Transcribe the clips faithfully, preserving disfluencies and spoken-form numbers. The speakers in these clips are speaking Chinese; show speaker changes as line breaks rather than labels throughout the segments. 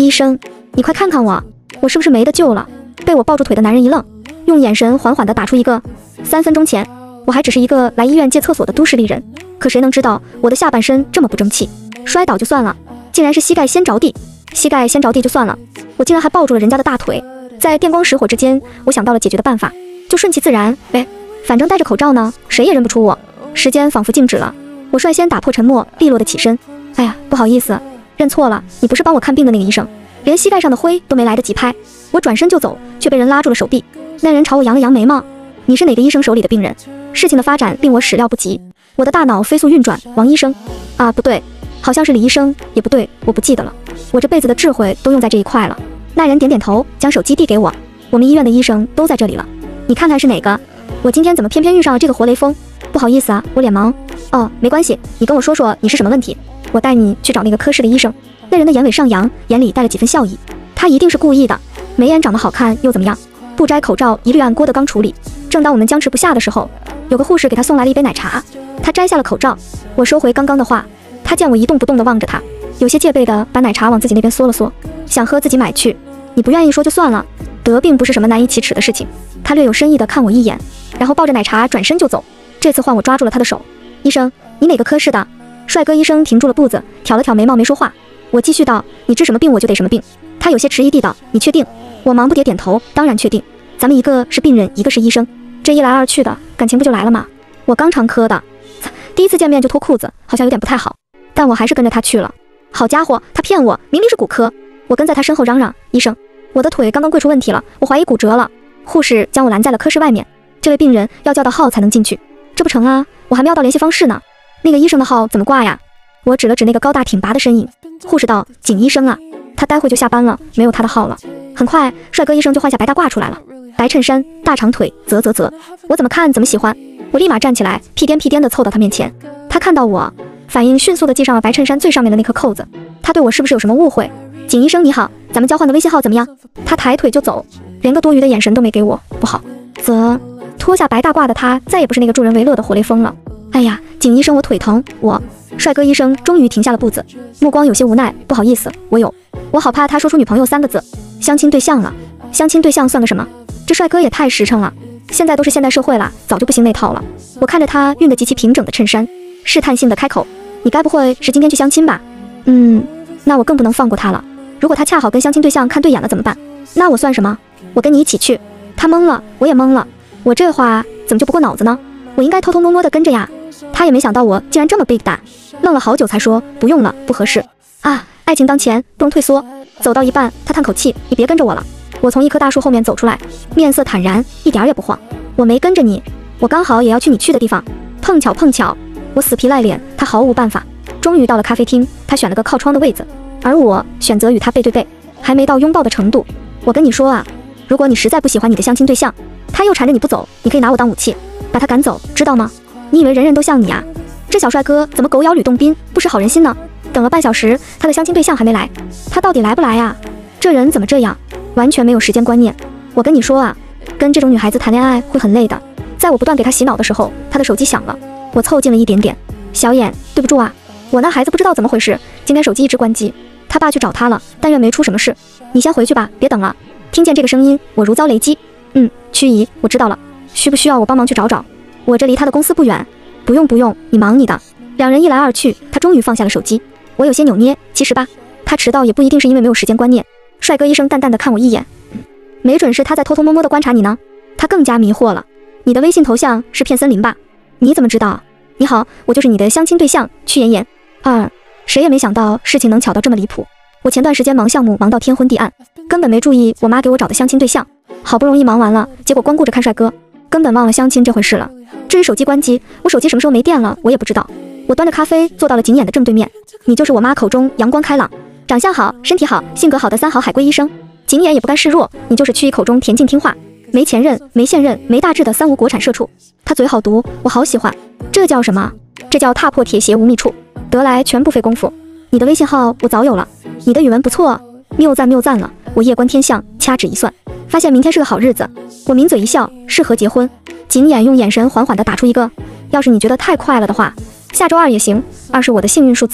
医生，你快看看我，我是不是没得救了？被我抱住腿的男人一愣，用眼神缓缓地打出一个。三分钟前，我还只是一个来医院借厕所的都市丽人，可谁能知道我的下半身这么不争气，摔倒就算了，竟然是膝盖先着地。膝盖先着地就算了，我竟然还抱住了人家的大腿。在电光石火之间，我想到了解决的办法，就顺其自然呗，反正戴着口罩呢，谁也认不出我。时间仿佛静止了，我率先打破沉默，利落的起身。哎呀，不好意思，认错了，你不是帮我看病的那个医生。连膝盖上的灰都没来得及拍，我转身就走，却被人拉住了手臂。那人朝我扬了扬眉毛，你是哪个医生手里的病人？事情的发展令我始料不及，我的大脑飞速运转。王医生啊，不对，好像是李医生，也不对，我不记得了，我这辈子的智慧都用在这一块了。那人点点头，将手机递给我，我们医院的医生都在这里了，你看看是哪个？我今天怎么偏偏遇上了这个活雷锋？不好意思啊，我脸盲。哦，没关系，你跟我说说你是什么问题，我带你去找那个科室的医生。那人的眼尾上扬，眼里带了几分笑意，他一定是故意的，眉眼长得好看又怎么样？不摘口罩一律按郭德纲处理。正当我们僵持不下的时候，有个护士给他送来了一杯奶茶，他摘下了口罩。我收回刚刚的话，他见我一动不动地望着他，有些戒备地把奶茶往自己那边缩了缩，想喝自己买去。你不愿意说就算了，得病不是什么难以启齿的事情。他略有深意地看我一眼，然后抱着奶茶转身就走。这次换我抓住了他的手。医生，你哪个科室的？帅哥医生停住了步子，挑了挑眉毛没说话。我继续道，你治什么病我就得什么病。他有些迟疑地道，你确定？我忙不迭点头，当然确定。咱们一个是病人，一个是医生，这一来二去的感情不就来了吗？我刚常科的，第一次见面就脱裤子，好像有点不太好，但我还是跟着他去了。好家伙，他骗我，明明是骨科。我跟在他身后嚷嚷，医生，我的腿刚刚跪出问题了，我怀疑骨折了。护士将我拦在了科室外面，这位病人要叫到号才能进去。这不成啊，我还没要到联系方式呢。那个医生的号怎么挂呀？我指了指那个高大挺拔的身影。护士道，景医生啊，他待会就下班了，没有他的号了。很快，帅哥医生就换下白大褂出来了，白衬衫，大长腿，啧啧啧，我怎么看怎么喜欢。我立马站起来，屁颠屁颠地凑到他面前。他看到我，反应迅速地系上了白衬衫最上面的那颗扣子。他对我是不是有什么误会？景医生你好，咱们交换个微信号怎么样？他抬腿就走，连个多余的眼神都没给我。不好，啧，脱下白大褂的他再也不是那个助人为乐的活雷锋了。哎呀，景医生，我腿疼。我帅哥医生终于停下了步子，目光有些无奈。不好意思，我有，我好怕他说出女朋友三个字。相亲对象了？相亲对象算个什么？这帅哥也太实诚了。现在都是现代社会了，早就不兴那套了。我看着他熨得极其平整的衬衫，试探性的开口，你该不会是今天去相亲吧？嗯，那我更不能放过他了。如果他恰好跟相亲对象看对眼了怎么办？那我算什么？我跟你一起去。他懵了，我也懵了。我这话怎么就不过脑子呢？我应该偷偷摸摸的跟着呀。他也没想到我竟然这么 big 胆，愣了好久才说不用了，不合适啊，爱情当前不容退缩。走到一半，他叹口气，你别跟着我了。我从一棵大树后面走出来，面色坦然，一点也不慌。我没跟着你，我刚好也要去你去的地方。碰巧碰巧，我死皮赖脸，他毫无办法。终于到了咖啡厅，他选了个靠窗的位子，而我选择与他背对背，还没到拥抱的程度。我跟你说啊，如果你实在不喜欢你的相亲对象，他又缠着你不走，你可以拿我当武器，把他赶走，知道吗？你以为人人都像你啊？这小帅哥怎么狗咬吕洞宾，不识好人心呢？等了半小时，他的相亲对象还没来，他到底来不来呀？这人怎么这样，完全没有时间观念。我跟你说啊，跟这种女孩子谈恋爱会很累的。在我不断给她洗脑的时候，她的手机响了，我凑近了一点点。小眼，对不住啊，我那孩子不知道怎么回事，今天手机一直关机，他爸去找他了，但愿没出什么事。你先回去吧，别等了。听见这个声音，我如遭雷击。嗯，曲姨，我知道了，需不需要我帮忙去找找？我这离他的公司不远。不用不用，你忙你的。两人一来二去，他终于放下了手机。我有些扭捏，其实吧，他迟到也不一定是因为没有时间观念。帅哥医生淡淡的看我一眼，没准是他在偷偷摸摸的观察你呢。他更加迷惑了。你的微信头像是片森林吧？你怎么知道？你好，我就是你的相亲对象曲妍妍。二，谁也没想到事情能巧到这么离谱。我前段时间忙项目忙到天昏地暗，根本没注意我妈给我找的相亲对象。好不容易忙完了，结果光顾着看帅哥，根本忘了相亲这回事了。至于手机关机，我手机什么时候没电了，我也不知道。我端着咖啡坐到了景琰的正对面。你就是我妈口中阳光开朗、长相好、身体好、性格好的三好海归医生。景琰也不甘示弱，你就是曲姨口中恬静听话、没前任、没现任、没大志的三无国产社畜。他嘴好毒，我好喜欢。这叫什么？这叫踏破铁鞋无觅处，得来全不费功夫。你的微信号我早有了，你的语文不错，谬赞谬赞了。我夜观天象，掐指一算，发现明天是个好日子。我抿嘴一笑，适合结婚。景琰用眼神缓缓地打出一个，要是你觉得太快了的话，下周二也行，二是我的幸运数字。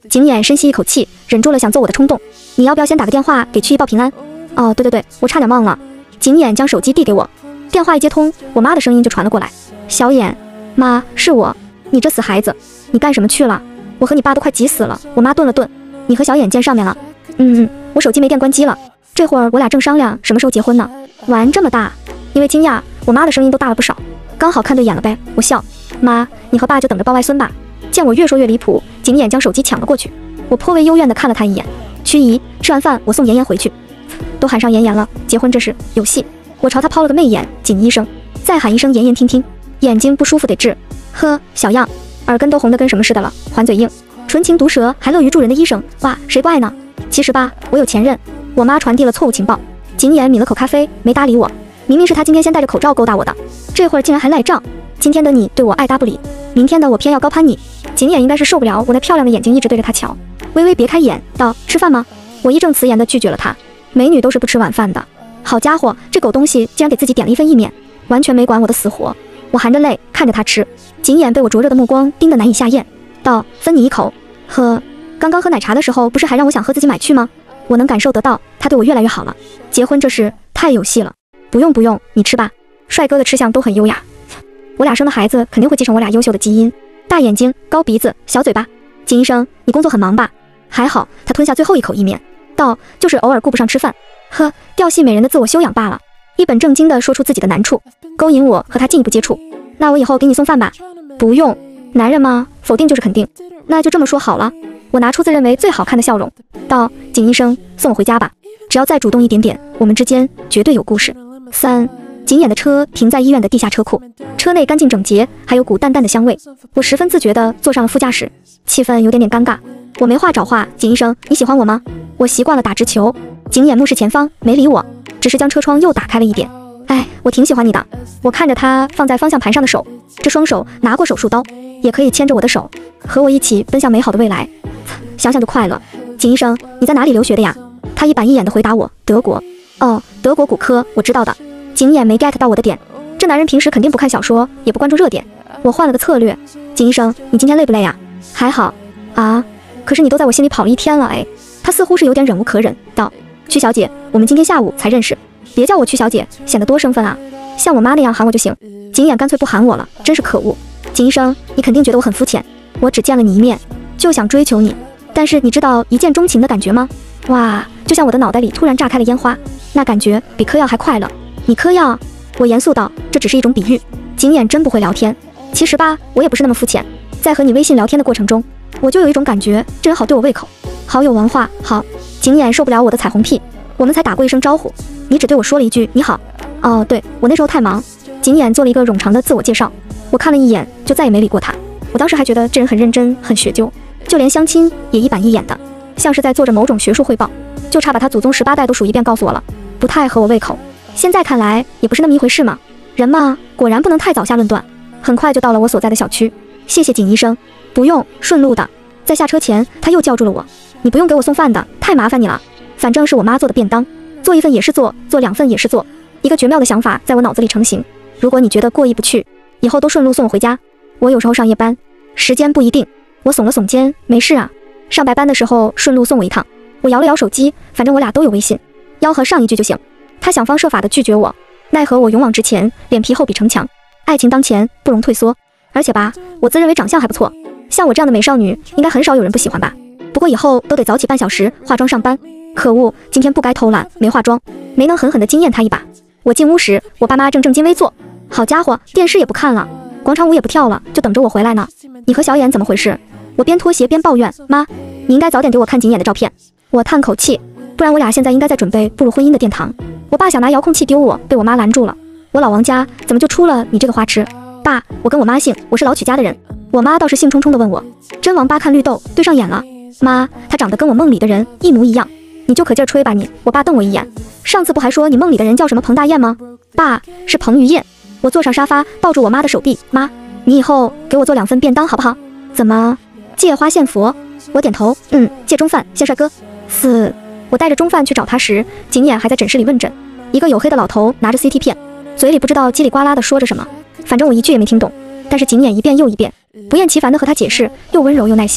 景琰深吸一口气，忍住了想揍我的冲动。你要不要先打个电话给区一报平安？哦，对对对，我差点忘了。景琰将手机递给我，电话一接通，我妈的声音就传了过来。小琰，妈，是我。你这死孩子，你干什么去了？我和你爸都快急死了。我妈顿了顿，你和小琰见上面了？嗯嗯，我手机没电关机了。这会儿我俩正商量什么时候结婚呢。玩这么大？因为惊讶，我妈的声音都大了不少。刚好看对眼了呗，我笑。妈，你和爸就等着抱外孙吧。见我越说越离谱，景琰将手机抢了过去。我颇为幽怨地看了他一眼。曲姨，吃完饭我送妍妍回去。都喊上妍妍了，结婚这是有戏。我朝他抛了个媚眼，景医生，再喊一声妍妍听听。眼睛不舒服得治。呵，小样，耳根都红得跟什么似的了，还嘴硬，纯情毒舌还乐于助人的医生，哇，谁不爱呢？其实吧，我有前任。我妈传递了错误情报。景琰抿了口咖啡，没搭理我。明明是他今天先戴着口罩勾搭我的，这会儿竟然还赖账。今天的你对我爱搭不理，明天的我偏要高攀你。景琰应该是受不了我那漂亮的眼睛一直对着他瞧，微微别开眼道：吃饭吗？我义正辞严地拒绝了他。美女都是不吃晚饭的。好家伙，这狗东西竟然给自己点了一份意面，完全没管我的死活。我含着泪看着他吃，景琰被我灼热的目光盯得难以下咽，道：分你一口。喝。刚刚喝奶茶的时候不是还让我想喝自己买去吗？我能感受得到他对我越来越好了。结婚这事太有戏了。不用不用，你吃吧。帅哥的吃相都很优雅，我俩生的孩子肯定会继承我俩优秀的基因。大眼睛，高鼻子，小嘴巴。景医生，你工作很忙吧？还好。他吞下最后一口意面，道：就是偶尔顾不上吃饭。呵，调戏美人的自我修养罢了。一本正经地说出自己的难处，勾引我和他进一步接触。那我以后给你送饭吧。不用。男人嘛，否定就是肯定。那就这么说好了。我拿出自认为最好看的笑容，道：景医生，送我回家吧。只要再主动一点点，我们之间绝对有故事。三。景琰的车停在医院的地下车库，车内干净整洁，还有股淡淡的香味。我十分自觉地坐上了副驾驶，气氛有点点尴尬。我没话找话，景医生，你喜欢我吗？我习惯了打直球。景琰目视前方，没理我，只是将车窗又打开了一点。哎，我挺喜欢你的。我看着他放在方向盘上的手，这双手拿过手术刀，也可以牵着我的手，和我一起奔向美好的未来。想想就快乐。景医生，你在哪里留学的呀？他一板一眼地回答我：德国。哦，德国骨科，我知道的。景琰没 get 到我的点，这男人平时肯定不看小说，也不关注热点。我换了个策略。景医生，你今天累不累啊？还好。啊，可是你都在我心里跑了一天了哎。他似乎是有点忍无可忍，道：曲小姐，我们今天下午才认识，别叫我曲小姐，显得多生分啊。像我妈那样喊我就行。景琰干脆不喊我了，真是可恶。景医生，你肯定觉得我很肤浅，我只见了你一面，就想追求你，但是你知道一见钟情的感觉吗？哇，就像我的脑袋里突然炸开了烟花，那感觉比嗑药还快乐。你嗑药？我严肃道，这只是一种比喻。景琰真不会聊天。其实吧，我也不是那么肤浅，在和你微信聊天的过程中，我就有一种感觉，这人好对我胃口，好有文化。好。景琰受不了我的彩虹屁，我们才打过一声招呼，你只对我说了一句你好。哦，对，我那时候太忙。景琰做了一个冗长的自我介绍，我看了一眼就再也没理过他。我当时还觉得这人很认真很学究，就连相亲也一板一眼的，像是在做着某种学术汇报，就差把他祖宗十八代都数一遍告诉我了，不太合我胃口。现在看来也不是那么一回事嘛，人嘛果然不能太早下论断。很快就到了我所在的小区。谢谢景医生。不用，顺路的。在下车前他又叫住了我，你不用给我送饭的，太麻烦你了，反正是我妈做的便当，做一份也是做，做两份也是做。一个绝妙的想法在我脑子里成型，如果你觉得过意不去，以后都顺路送我回家。我有时候上夜班，时间不一定。我耸了耸肩，没事啊，上白班的时候顺路送我一趟。我摇了摇手机，反正我俩都有微信，吆喝上一句就行。他想方设法地拒绝我，奈何我勇往直前，脸皮厚比城墙，爱情当前不容退缩。而且吧，我自认为长相还不错，像我这样的美少女应该很少有人不喜欢吧。不过以后都得早起半小时化妆上班。可恶，今天不该偷懒，没化妆，没能狠狠地惊艳他一把。我进屋时，我爸妈正正襟危坐，好家伙，电视也不看了，广场舞也不跳了，就等着我回来呢。你和小琰怎么回事？我边脱鞋边抱怨，妈，你应该早点给我看景琰的照片。我叹口气，不然我俩现在应该在准备步入婚姻的殿堂。我爸想拿遥控器丢我，被我妈拦住了。我老王家怎么就出了你这个花痴？爸，我跟我妈姓，我是老曲家的人。我妈倒是兴冲冲地问我，真王八看绿豆，对上眼了。妈，他长得跟我梦里的人一模一样，你就可劲儿吹吧你。我爸瞪我一眼，上次不还说你梦里的人叫什么彭大燕吗？爸，是彭于晏。我坐上沙发，抱住我妈的手臂，妈，你以后给我做两份便当好不好？怎么借花献佛？我点头，嗯，借中饭献帅哥。四，我带着中饭去找他时，景琰还在诊室里问诊。一个黝黑的老头拿着 C T 片，嘴里不知道叽里呱啦地说着什么，反正我一句也没听懂。但是景琰一遍又一遍，不厌其烦地和他解释，又温柔又耐心。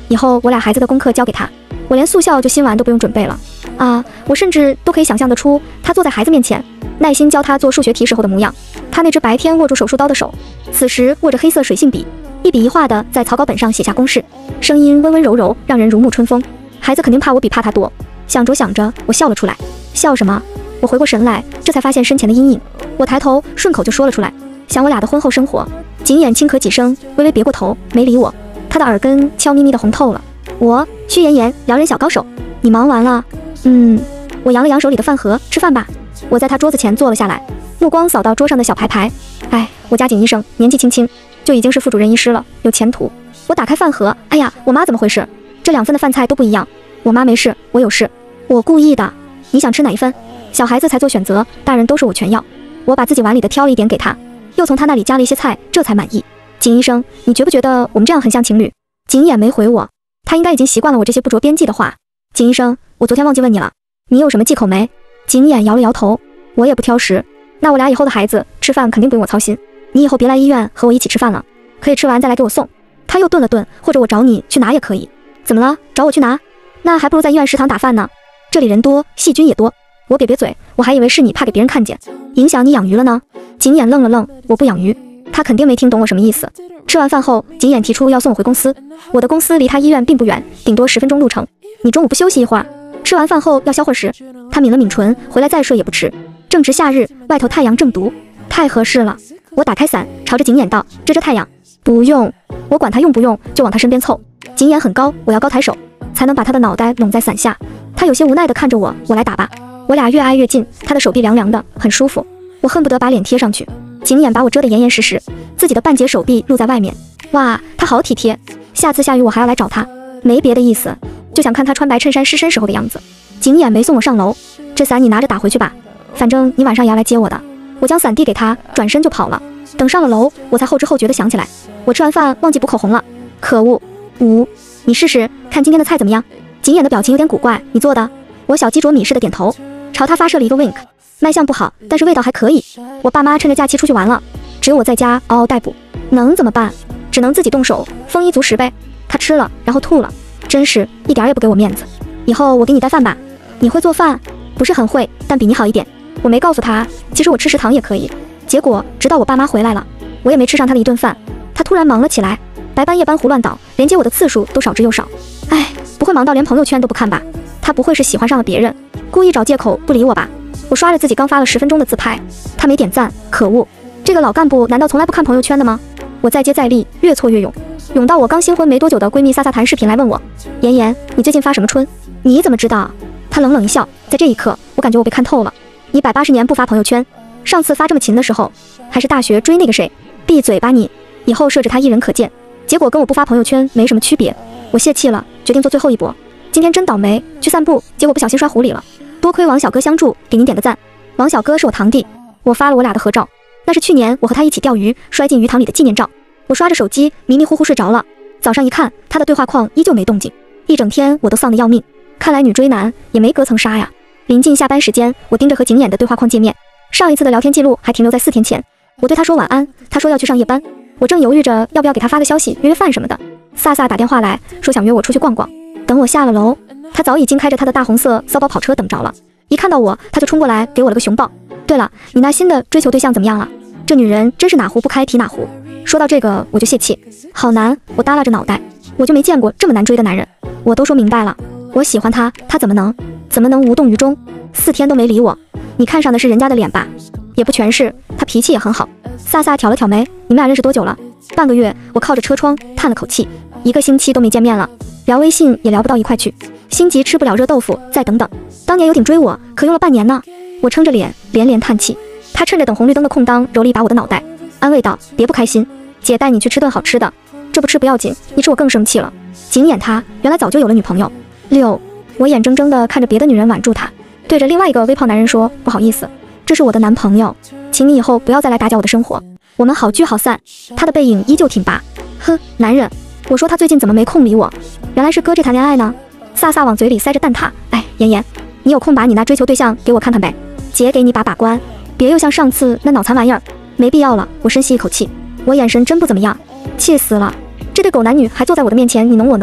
以后我俩孩子的功课交给他，我连速效救心丸都不用准备了啊！我甚至都可以想象得出他坐在孩子面前，耐心教他做数学题时候的模样。他那只白天握住手术刀的手，此时握着黑色水性笔，一笔一画的在草稿本上写下公式，声音温温柔柔，让人如沐春风。孩子肯定怕我比怕他多。想着想着，我笑了出来。笑什么？我回过神来，这才发现身前的阴影。我抬头，顺口就说了出来，想我俩的婚后生活。景琰轻咳几声，微微别过头，没理我。他的耳根悄咪咪的红透了。我，屈妍妍，撩人小高手，你忙完了？嗯，我扬了扬手里的饭盒，吃饭吧。我在他桌子前坐了下来，目光扫到桌上的小牌牌。哎，我家景医生年纪轻轻就已经是副主任医师了，有前途。我打开饭盒，哎呀，我妈怎么回事？这两份的饭菜都不一样。我妈没事，我有事。我故意的。你想吃哪一份？小孩子才做选择，大人都说我全要。我把自己碗里的挑了一点给他，又从他那里加了一些菜，这才满意。景医生，你觉不觉得我们这样很像情侣？景琰没回我，他应该已经习惯了我这些不着边际的话。景医生，我昨天忘记问你了，你有什么忌口没？景琰摇了摇头，我也不挑食。那我俩以后的孩子吃饭肯定不用我操心，你以后别来医院和我一起吃饭了，可以吃完再来给我送。他又顿了顿，或者我找你去拿也可以。怎么了？找我去拿？那还不如在医院食堂打饭呢，这里人多，细菌也多。我瘪瘪嘴，我还以为是你怕给别人看见，影响你养鱼了呢。景琰愣了愣，我不养鱼。他肯定没听懂我什么意思。吃完饭后，景琰提出要送我回公司，我的公司离他医院并不远，顶多十分钟路程。你中午不休息一会儿？吃完饭后要消会时。他抿了抿唇，回来再睡也不迟。正值夏日，外头太阳正毒，太合适了。我打开伞，朝着景琰道：遮遮太阳。不用。我管他用不用，就往他身边凑。景琰很高，我要高抬手，才能把他的脑袋拢在伞下。他有些无奈地看着我，我来打吧。我俩越挨越近，他的手臂凉凉的，很舒服。我恨不得把脸贴上去。景琰把我遮得严严实实，自己的半截手臂露在外面。哇，他好体贴。下次下雨我还要来找他，没别的意思，就想看他穿白衬衫湿身时候的样子。景琰没送我上楼，这伞你拿着打回去吧，反正你晚上也要来接我的。我将伞递给他，转身就跑了。等上了楼，我才后知后觉地想起来，我吃完饭忘记补口红了，可恶。五，你试试看今天的菜怎么样？景琰的表情有点古怪，你做的？我小鸡啄米似的点头，朝他发射了一个 wink。卖相不好，但是味道还可以。我爸妈趁着假期出去玩了，只有我在家嗷嗷待哺，能怎么办？只能自己动手，丰衣足食呗。他吃了，然后吐了，真是一点也不给我面子。以后我给你带饭吧。你会做饭？不是很会，但比你好一点。我没告诉他，其实我吃食堂也可以。结果直到我爸妈回来了，我也没吃上他的一顿饭。他突然忙了起来，白班夜班胡乱倒，连接我的次数都少之又少。哎，不会忙到连朋友圈都不看吧？他不会是喜欢上了别人，故意找借口不理我吧？我刷着自己刚发了十分钟的自拍，他没点赞，可恶！这个老干部难道从来不看朋友圈的吗？我再接再厉，越挫越勇，勇到我刚新婚没多久的闺蜜萨萨谈视频来问我：妍妍，你最近发什么春？你怎么知道？她冷冷一笑，在这一刻，我感觉我被看透了。一百八十年不发朋友圈，上次发这么勤的时候，还是大学追那个谁。闭嘴吧你！以后设置他一人可见，结果跟我不发朋友圈没什么区别。我泄气了，决定做最后一搏。今天真倒霉，去散步，结果不小心摔湖里了。多亏王小哥相助，给您点个赞。王小哥是我堂弟，我发了我俩的合照，那是去年我和他一起钓鱼摔进鱼塘里的纪念照。我刷着手机，迷迷糊糊睡着了。早上一看，他的对话框依旧没动静，一整天我都丧得要命。看来女追男也没隔层纱呀。临近下班时间，我盯着和景琰的对话框界面，上一次的聊天记录还停留在四天前。我对他说晚安，他说要去上夜班。我正犹豫着要不要给他发个消息约约饭什么的，萨萨打电话来说想约我出去逛逛。等我下了楼，他早已经开着他的大红色骚包跑车等着了。一看到我，他就冲过来给我了个熊抱。对了，你那新的追求对象怎么样了？这女人真是哪壶不开提哪壶。说到这个我就泄气，好难。我耷拉着脑袋，我就没见过这么难追的男人。我都说明白了，我喜欢他，他怎么能怎么能无动于衷？四天都没理我，你看上的是人家的脸吧？也不全是，他脾气也很好。萨萨挑了挑眉，你们俩认识多久了？半个月。我靠着车窗叹了口气，一个星期都没见面了，聊微信也聊不到一块去，心急吃不了热豆腐，再等等。当年游艇追我，可用了半年呢。我撑着脸连连叹气。他趁着等红绿灯的空当，揉了一把我的脑袋，安慰道：别不开心，姐带你去吃顿好吃的。这不吃不要紧，一吃我更生气了。景琰他原来早就有了女朋友。六，我眼睁睁地看着别的女人挽住他，对着另外一个微胖男人说：不好意思，这是我的男朋友，请你以后不要再来打搅我的生活，我们好聚好散。他的背影依旧挺拔。哼，男人。我说他最近怎么没空理我，原来是搁这谈恋爱呢。飒飒往嘴里塞着蛋挞。哎，妍妍，你有空把你那追求对象给我看看呗，姐给你把把关，别又像上次那脑残玩意儿。没必要了。我深吸一口气，我眼神真不怎么样，气死了。这对狗男女还坐在我的面前你侬我侬，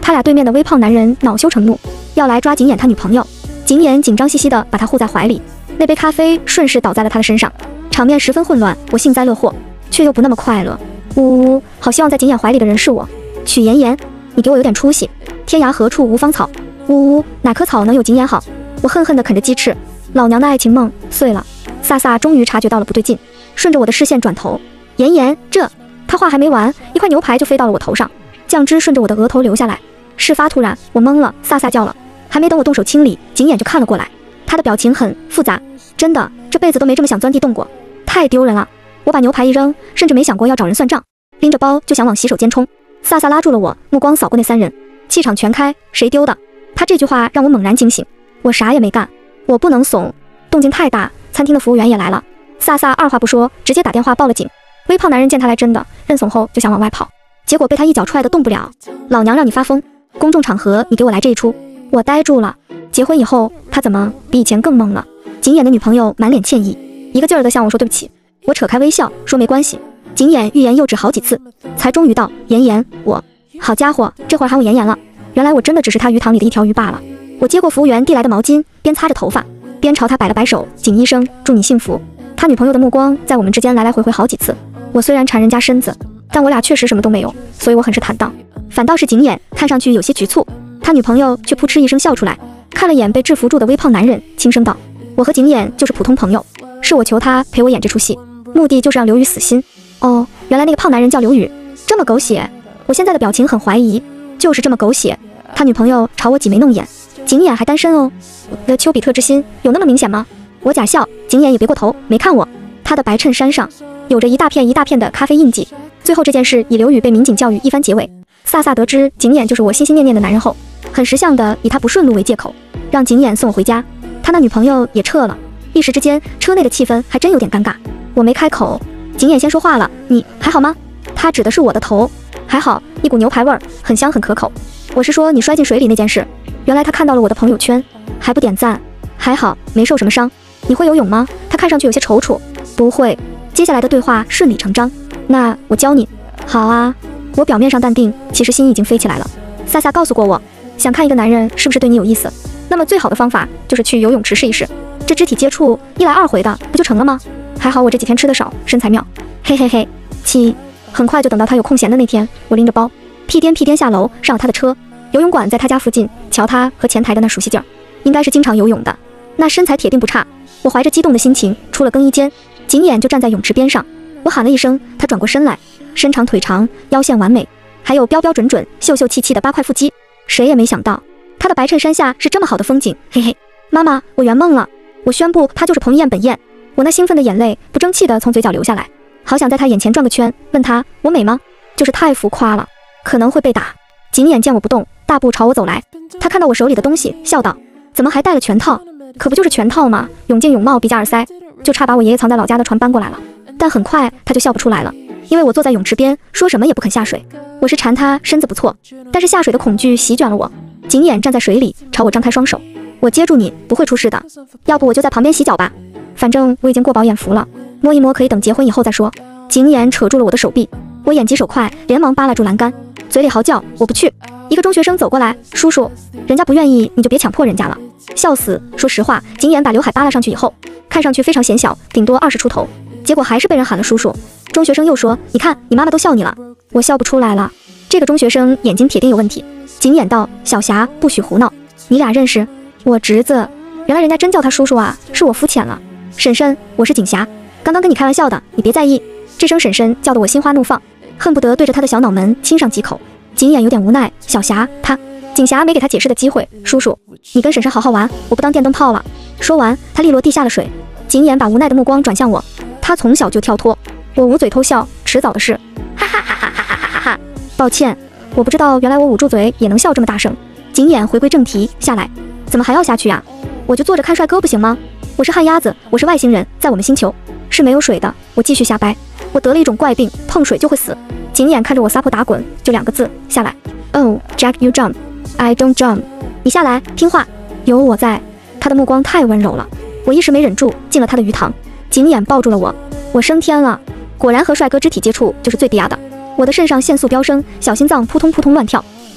他俩对面的微胖男人恼羞成怒，要来抓景琰他女朋友。景琰紧张兮兮的把他护在怀里，那杯咖啡顺势倒在了他的身上，场面十分混乱。我幸灾乐祸，却又不那么快乐。呜呜呜，好希望在景琰怀里的人是我。曲妍妍，你给我有点出息，天涯何处无芳草。呜呜，哪棵草能有景琰好？我恨恨地啃着鸡翅，老娘的爱情梦碎了。飒飒终于察觉到了不对劲，顺着我的视线转头，妍妍，这……他话还没完，一块牛排就飞到了我头上，酱汁顺着我的额头流下来。事发突然，我懵了，飒飒叫了。还没等我动手清理，景琰就看了过来，他的表情很复杂。真的，这辈子都没这么想钻地洞过，太丢人了。我把牛排一扔，甚至没想过要找人算账，拎着包就想往洗手间冲。飒飒拉住了我，目光扫过那三人，气场全开，谁丢的？他这句话让我猛然惊醒，我啥也没干，我不能怂。动静太大，餐厅的服务员也来了。飒飒二话不说，直接打电话报了警。微胖男人见他来真的，认怂后就想往外跑，结果被他一脚踹得动不了。老娘让你发疯，公众场合你给我来这一出。我呆住了。结婚以后，他怎么比以前更懵了？景琰的女朋友满脸歉意，一个劲儿地向我说对不起。我扯开微笑说没关系。景琰欲言又止好几次，才终于道：妍妍，我……好家伙，这会儿喊我妍妍了。原来我真的只是他鱼塘里的一条鱼罢了。我接过服务员递来的毛巾，边擦着头发，边朝他摆了摆手：景医生，祝你幸福。他女朋友的目光在我们之间来来回回好几次。我虽然缠人家身子，但我俩确实什么都没有，所以我很是坦荡。反倒是景琰看上去有些局促，他女朋友却扑哧一声笑出来，看了眼被制服住的微胖男人，轻声道：我和景琰就是普通朋友，是我求他陪我演这出戏，目的就是让刘宇死心。哦，原来那个胖男人叫刘宇，这么狗血。我现在的表情很怀疑，就是这么狗血。他女朋友朝我挤眉弄眼，景琰还单身哦。我的丘比特之心有那么明显吗？我假笑，景琰也别过头，没看我。他的白衬衫上有着一大片一大片的咖啡印记。最后这件事以刘宇被民警教育一番结尾。飒飒得知景琰就是我心心念念的男人后，很识相的以他不顺路为借口，让景琰送我回家。他那女朋友也撤了。一时之间，车内的气氛还真有点尴尬。我没开口，景琰先说话了：你还好吗？他指的是我的头，还好，一股牛排味儿，很香很可口。我是说你摔进水里那件事。原来他看到了我的朋友圈，还不点赞。还好，没受什么伤。你会游泳吗？他看上去有些踌躇。不会。接下来的对话顺理成章。那我教你。好啊。我表面上淡定，其实心已经飞起来了。飒飒告诉过我，想看一个男人是不是对你有意思，那么最好的方法就是去游泳池试一试。这肢体接触一来二回的，不就成了吗？还好我这几天吃的少，身材妙。嘿嘿嘿。七。很快就等到他有空闲的那天，我拎着包，屁颠屁颠下楼，上了他的车。游泳馆在他家附近，瞧他和前台的那熟悉劲儿，应该是经常游泳的，那身材铁定不差。我怀着激动的心情出了更衣间，景琰就站在泳池边上。我喊了一声，他转过身来，身长腿长，腰线完美，还有标标准准、秀秀气气的八块腹肌。谁也没想到，他的白衬衫下是这么好的风景。嘿嘿，妈妈，我圆梦了！我宣布，他就是彭晏本晏。我那兴奋的眼泪不争气地从嘴角流下来，好想在他眼前转个圈，问他我美吗？就是太浮夸了，可能会被打。景琰见我不动，大步朝我走来。他看到我手里的东西，笑道：怎么还戴了全套？可不就是全套吗？泳镜、泳帽、鼻夹、耳塞，就差把我爷爷藏在老家的船搬过来了。但很快他就笑不出来了，因为我坐在泳池边，说什么也不肯下水。我是馋他身子不错，但是下水的恐惧席卷了我。景琰站在水里，朝我张开双手：我接住你，不会出事的。要不我就在旁边洗脚吧，反正我已经过饱眼福了，摸一摸可以等结婚以后再说。景琰扯住了我的手臂，我眼疾手快，连忙扒拉住栏杆，嘴里嚎叫：我不去。一个中学生走过来：叔叔，人家不愿意你就别强迫人家了。笑死！说实话，景琰把刘海扒拉上去以后，看上去非常显小，顶多二十出头，结果还是被人喊了叔叔。中学生又说：你看你妈妈都笑你了。我笑不出来了。这个中学生眼睛铁定有问题。景琰道：小霞，不许胡闹，你俩认识？我侄子。原来人家真叫他叔叔啊，是我肤浅了。婶婶，我是景霞，刚刚跟你开玩笑的，你别在意。这声婶婶叫得我心花怒放，恨不得对着他的小脑门亲上几口。景琰有点无奈：小霞，他……景霞没给他解释的机会。叔叔，你跟婶婶好好玩，我不当电灯泡了。说完，他利落地下了水。景琰把无奈的目光转向我，他从小就跳脱。我捂嘴偷笑，迟早的事。哈哈哈哈哈哈哈哈！抱歉，我不知道，原来我捂住嘴也能笑这么大声。景琰回归正题，下来。怎么还要下去呀？我就坐着看帅哥不行吗？我是旱鸭子，我是外星人，在我们星球是没有水的。我继续瞎掰。我得了一种怪病，碰水就会死。景琰看着我撒泼打滚，就两个字：下来。Oh, Jack, you jump. I don't jump. 你下来，听话，有我在。他的目光太温柔了，我一时没忍住，进了他的鱼塘。景琰抱住了我，我升天了。果然和帅哥肢体接触就是最低压的。我的肾上腺素飙升，小心脏扑通扑通乱跳。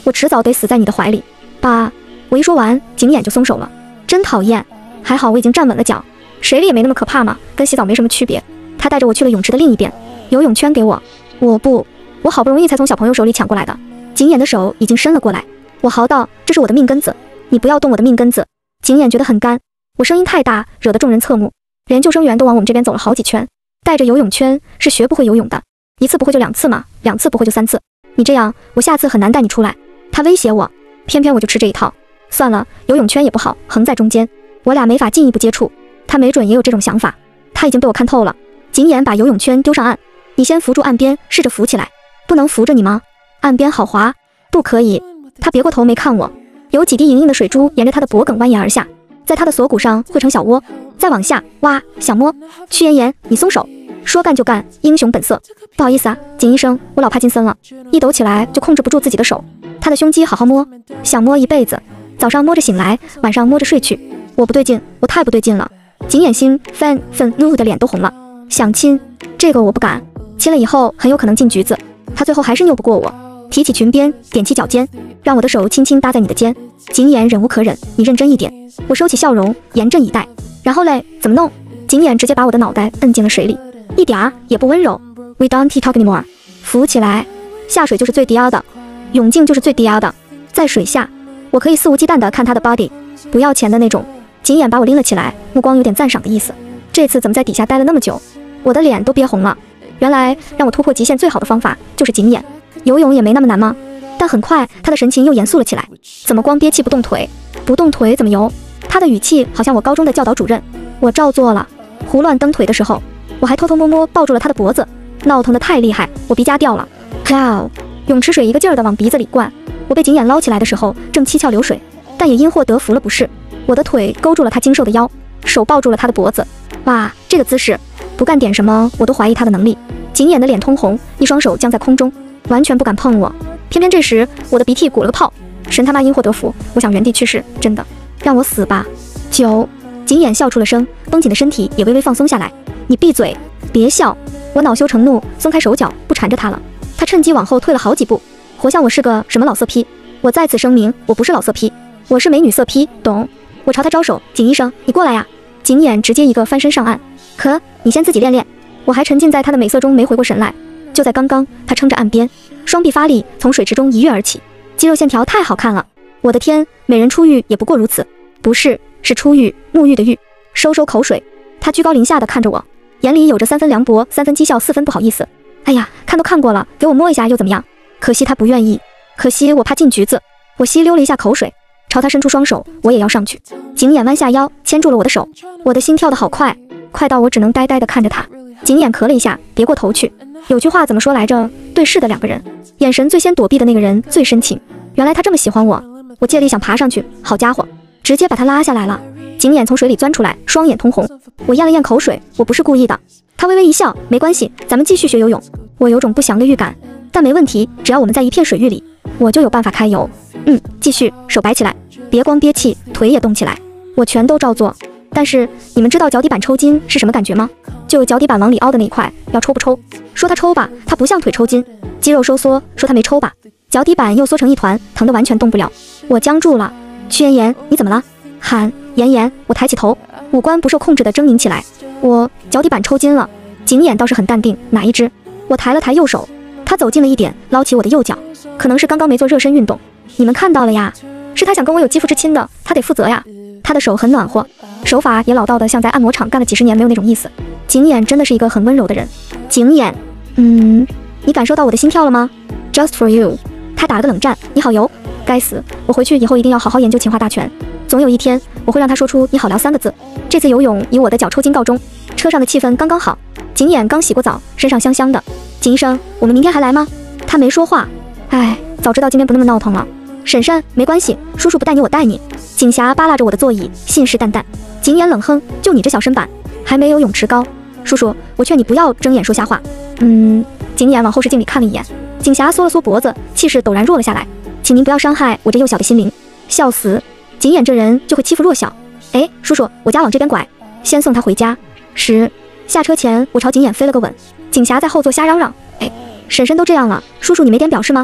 我迟早得死在你的怀里。爸，我一说完，景琰就松手了，真讨厌。还好我已经站稳了脚，水里也没那么可怕嘛，跟洗澡没什么区别。他带着我去了泳池的另一边，游泳圈给我，我不，我好不容易才从小朋友手里抢过来的。景琰的手已经伸了过来，我嚎道：“这是我的命根子，你不要动我的命根子。”景琰觉得很干，我声音太大，惹得众人侧目，连救生员都往我们这边走了好几圈。带着游泳圈是学不会游泳的，一次不会就两次嘛，两次不会就三次。你这样，我下次很难带你出来。他威胁我，偏偏我就吃这一套。算了，游泳圈也不好，横在中间，我俩没法进一步接触。他没准也有这种想法，他已经被我看透了。景琰把游泳圈丢上岸，你先扶住岸边，试着浮起来。不能扶着你吗？岸边好滑。不可以。他别过头没看我，有几滴莹莹的水珠沿着他的脖颈蜿蜒而下，在他的锁骨上汇成小窝，再往下挖，想摸。屈妍妍，你松手。说干就干，英雄本色。不好意思啊，景医生，我老帕金森了，一抖起来就控制不住自己的手。他的胸肌好好摸，想摸一辈子，早上摸着醒来，晚上摸着睡去。我不对劲，我太不对劲了。景琰心愤愤怒的脸都红了，想亲，这个我不敢，亲了以后很有可能进局子。他最后还是拗不过我，提起裙边，踮起脚尖，让我的手轻轻搭在你的肩。景琰忍无可忍，你认真一点。我收起笑容，严阵以待。然后嘞，怎么弄？景琰直接把我的脑袋摁进了水里，一点儿也不温柔。We don't talk anymore。浮起来，下水就是最低压的，泳镜就是最低压的。在水下，我可以肆无忌惮地看他的 body， 不要钱的那种。景琰把我拎了起来，目光有点赞赏的意思。这次怎么在底下待了那么久？我的脸都憋红了。原来让我突破极限最好的方法就是景琰。游泳也没那么难吗？但很快他的神情又严肃了起来。怎么光憋气不动腿？不动腿怎么游？他的语气好像我高中的教导主任。我照做了。胡乱蹬腿的时候，我还偷偷摸摸抱住了他的脖子，闹腾得太厉害，我鼻夹掉了。靠！泳池水一个劲儿地往鼻子里灌。我被景琰捞起来的时候正七窍流水，但也因祸得福了不是。我的腿勾住了他精瘦的腰，手抱住了他的脖子。哇，这个姿势，不干点什么我都怀疑他的能力。景琰的脸通红，一双手僵在空中，完全不敢碰我。偏偏这时我的鼻涕鼓了个泡，神他妈因祸得福，我想原地去世，真的，让我死吧。九，景琰笑出了声，绷紧的身体也微微放松下来。你闭嘴，别笑。我恼羞成怒，松开手脚，不缠着他了。他趁机往后退了好几步，活像我是个什么老色批。我再次声明，我不是老色批，我是美女色批，懂？我朝他招手，景医生，你过来呀。景琰直接一个翻身上岸。可你先自己练练。我还沉浸在他的美色中没回过神来。就在刚刚，他撑着岸边，双臂发力，从水池中一跃而起，肌肉线条太好看了。我的天，美人出浴也不过如此。不是，是出浴，沐浴的浴。收收口水。他居高临下的看着我，眼里有着三分凉薄，三分讥笑，四分不好意思。哎呀，看都看过了，给我摸一下又怎么样？可惜他不愿意，可惜我怕进局子。我吸溜了一下口水，朝他伸出双手，我也要上去。景琰弯下腰，牵住了我的手。我的心跳得好快，快到我只能呆呆地看着他。景琰咳了一下，别过头去。有句话怎么说来着？对视的两个人，眼神最先躲避的那个人最深情。原来他这么喜欢我。我借力想爬上去，好家伙，直接把他拉下来了。景琰从水里钻出来，双眼通红。我咽了咽口水，我不是故意的。他微微一笑，没关系，咱们继续学游泳。我有种不祥的预感，但没问题，只要我们在一片水域里，我就有办法开游。嗯，继续，手摆起来，别光憋气，腿也动起来。我全都照做。但是你们知道脚底板抽筋是什么感觉吗？就脚底板往里凹的那一块，要抽不抽？说他抽吧，他不像腿抽筋，肌肉收缩；说他没抽吧，脚底板又缩成一团，疼得完全动不了。我僵住了。屈妍妍，你怎么了？喊妍妍。我抬起头，五官不受控制地狰狞起来。我脚底板抽筋了。景琰倒是很淡定，哪一只？我抬了抬右手，他走近了一点，捞起我的右脚，可能是刚刚没做热身运动。你们看到了呀？是他想跟我有肌肤之亲的，他得负责呀。他的手很暖和，手法也老道的像在按摩厂干了几十年没有那种意思。景琰真的是一个很温柔的人。景琰，嗯，你感受到我的心跳了吗 ？Just for you。他打了个冷战，你好油。该死，我回去以后一定要好好研究情话大全，总有一天我会让他说出你好聊三个字。这次游泳以我的脚抽筋告终。车上的气氛刚刚好，景琰刚洗过澡，身上香香的。景医生，我们明天还来吗？他没说话。唉，早知道今天不那么闹腾了。婶婶，没关系，叔叔不带你我带你。景霞扒拉着我的座椅，信誓旦旦。景琰冷哼，就你这小身板，还没有泳池高。叔叔，我劝你不要睁眼说瞎话。嗯。景琰往后视镜里看了一眼，景霞缩了缩脖子，气势陡然弱了下来。请您不要伤害我这幼小的心灵。笑死，景琰这人就会欺负弱小。哎，叔叔，我家往这边拐，先送他回家。十。下车前，我朝景琰飞了个吻。景霞在后座瞎嚷嚷，哎，婶婶都这样了，叔叔你没点表示吗？他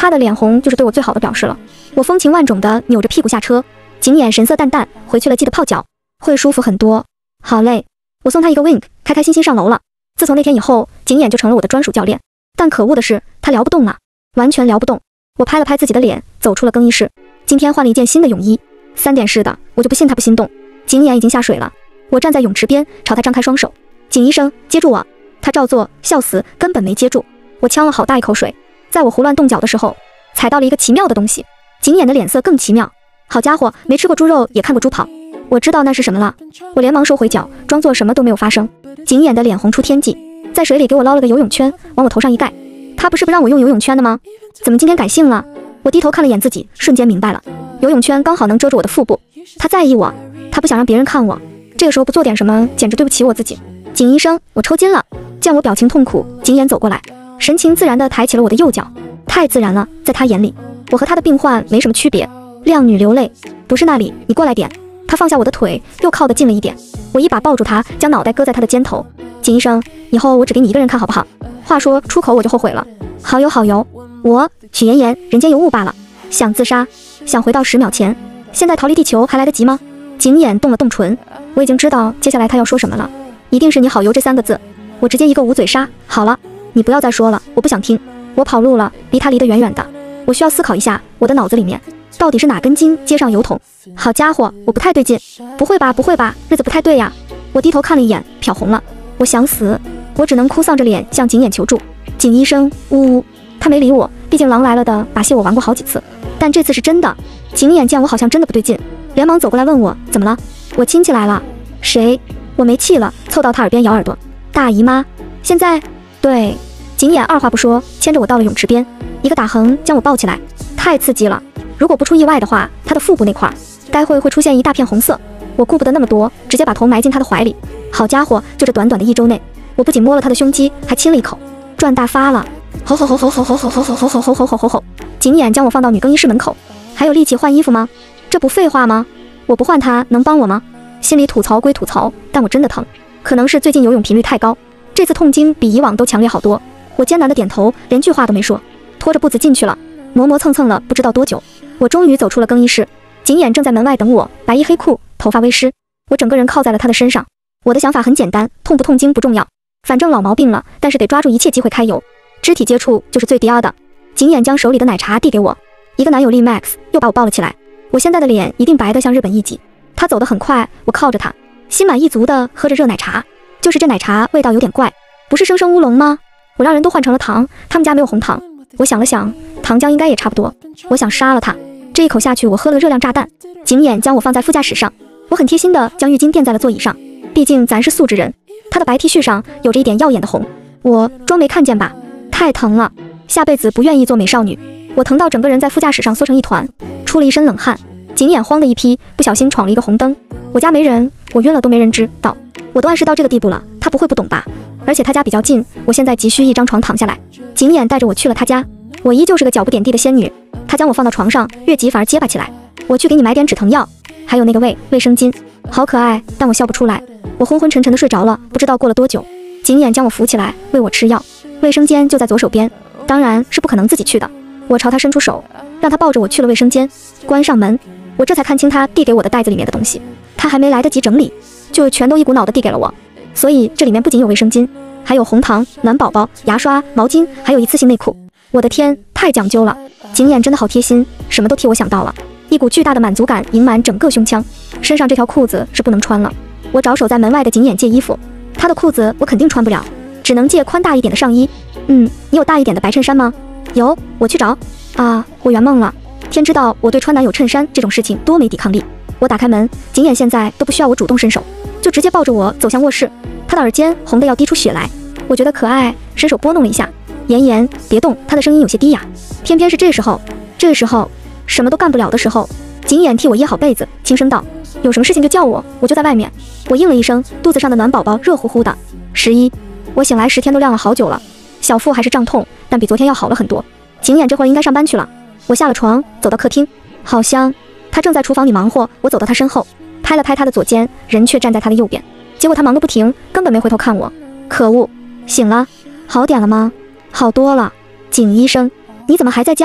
他的脸红就是对我最好的表示了。我风情万种的扭着屁股下车，景琰神色淡淡，回去了记得泡脚，会舒服很多。好累，我送他一个 wink， 开开心心上楼了。自从那天以后，景琰就成了我的专属教练。但可恶的是，他聊不动了，完全聊不动。我拍了拍自己的脸，走出了更衣室。今天换了一件新的泳衣，三点式的，我就不信他不心动。景琰已经下水了，我站在泳池边，朝他张开双手。景医生，接住我！他照做，笑死，根本没接住。我呛了好大一口水，在我胡乱动脚的时候，踩到了一个奇妙的东西。景琰的脸色更奇妙，好家伙，没吃过猪肉也看过猪跑，我知道那是什么了。我连忙收回脚，装作什么都没有发生。景琰的脸红出天际，在水里给我捞了个游泳圈，往我头上一盖。他不是不让我用游泳圈的吗？怎么今天改性了？我低头看了眼自己，瞬间明白了，游泳圈刚好能遮住我的腹部。他在意我，他不想让别人看我，这个时候不做点什么，简直对不起我自己。景医生，我抽筋了。见我表情痛苦，景琰走过来，神情自然地抬起了我的右脚，太自然了，在他眼里，我和他的病患没什么区别。靓女流泪，不是那里，你过来点。他放下我的腿，又靠得近了一点，我一把抱住他，将脑袋搁在他的肩头。景医生，以后我只给你一个人看好不好？话说出口我就后悔了。好油好油，我许妍妍，人间尤物罢了。想自杀，想回到十秒前，现在逃离地球还来得及吗？景琰动了动唇，我已经知道接下来他要说什么了，一定是你好油这三个字。我直接一个捂嘴杀。好了，你不要再说了，我不想听。我跑路了，离他离得远远的。我需要思考一下，我的脑子里面到底是哪根筋接上油桶？好家伙，我不太对劲。不会吧不会吧，日子不太对呀。我低头看了一眼，瞟红了，我想死，我只能哭丧着脸向景琰求助。景医生，呜呜，他没理我，毕竟狼来了的把戏我玩过好几次，但这次是真的。景琰见我好像真的不对劲，连忙走过来问我怎么了。我亲戚来了。谁？我没气了，凑到他耳边咬耳朵。大姨妈。现在？对。景琰二话不说，牵着我到了泳池边，一个打横将我抱起来，太刺激了。如果不出意外的话，他的腹部那块待会会出现一大片红色。我顾不得那么多，直接把头埋进他的怀里。好家伙，就这短短的一周内，我不仅摸了他的胸肌，还亲了一口，赚大发了。吼吼吼吼吼吼吼吼吼吼吼吼吼吼吼！景琰将我放到女更衣室门口，还有力气换衣服吗？这不废话吗？我不换他能帮我吗？心里吐槽归吐槽，但我真的疼，可能是最近游泳频率太高，这次痛经比以往都强烈好多。我艰难的点头，连句话都没说，拖着步子进去了。磨磨蹭蹭了不知道多久，我终于走出了更衣室。景琰正在门外等我，白衣黑裤，头发微湿，我整个人靠在了他的身上。我的想法很简单，痛不痛经不重要，反正老毛病了，但是得抓住一切机会开油。肢体接触就是最低压的。景琰将手里的奶茶递给我，一个男友力 max 又把我抱了起来。我现在的脸一定白得像日本艺妓。他走得很快，我靠着他，心满意足地喝着热奶茶。就是这奶茶味道有点怪，不是生生乌龙吗？我让人都换成了糖，他们家没有红糖。我想了想，糖浆应该也差不多。我想杀了他。这一口下去，我喝了个热量炸弹。景琰将我放在副驾驶上，我很贴心地将浴巾垫在了座椅上，毕竟咱是素质人。他的白 T 恤上有着一点耀眼的红，我装没看见吧？太疼了，下辈子不愿意做美少女。我疼到整个人在副驾驶上缩成一团，出了一身冷汗。景琰慌的一批，不小心闯了一个红灯。我家没人，我晕了都没人知道。我都暗示到这个地步了，他不会不懂吧？而且他家比较近，我现在急需一张床躺下来。景琰带着我去了他家，我依旧是个脚不点地的仙女。他将我放到床上，越急反而结巴起来。我去给你买点止疼药，还有那个卫卫生巾。好可爱，但我笑不出来。我昏昏沉沉的睡着了，不知道过了多久，景琰将我扶起来，喂我吃药。卫生间就在左手边，当然是不可能自己去的。我朝他伸出手，让他抱着我去了卫生间，关上门。我这才看清他递给我的袋子里面的东西，他还没来得及整理，就全都一股脑的递给了我。所以这里面不仅有卫生巾，还有红糖、暖宝宝、牙刷、毛巾，还有一次性内裤。我的天，太讲究了！景琰真的好贴心，什么都替我想到了。一股巨大的满足感盈满整个胸腔。身上这条裤子是不能穿了，我找手在门外的景琰借衣服，他的裤子我肯定穿不了，只能借宽大一点的上衣。嗯，你有大一点的白衬衫吗？有，我去找。啊，我圆梦了。天知道我对穿男友衬衫这种事情多没抵抗力。我打开门，景琰现在都不需要我主动伸手，就直接抱着我走向卧室。他的耳尖红得要滴出血来，我觉得可爱，伸手拨弄了一下。妍妍，别动，他的声音有些低哑。偏偏是这时候，这时候什么都干不了的时候，景琰替我掖好被子，轻声道：“有什么事情就叫我，我就在外面。”我应了一声，肚子上的暖宝宝热乎乎的。十一，我醒来十天都晾了好久了，小腹还是胀痛，但比昨天要好了很多。景琰这会儿应该上班去了。我下了床，走到客厅，好香。他正在厨房里忙活，我走到他身后，拍了拍他的左肩，人却站在他的右边。结果他忙个不停，根本没回头看我。可恶！醒了，好点了吗？好多了。景医生，你怎么还在家？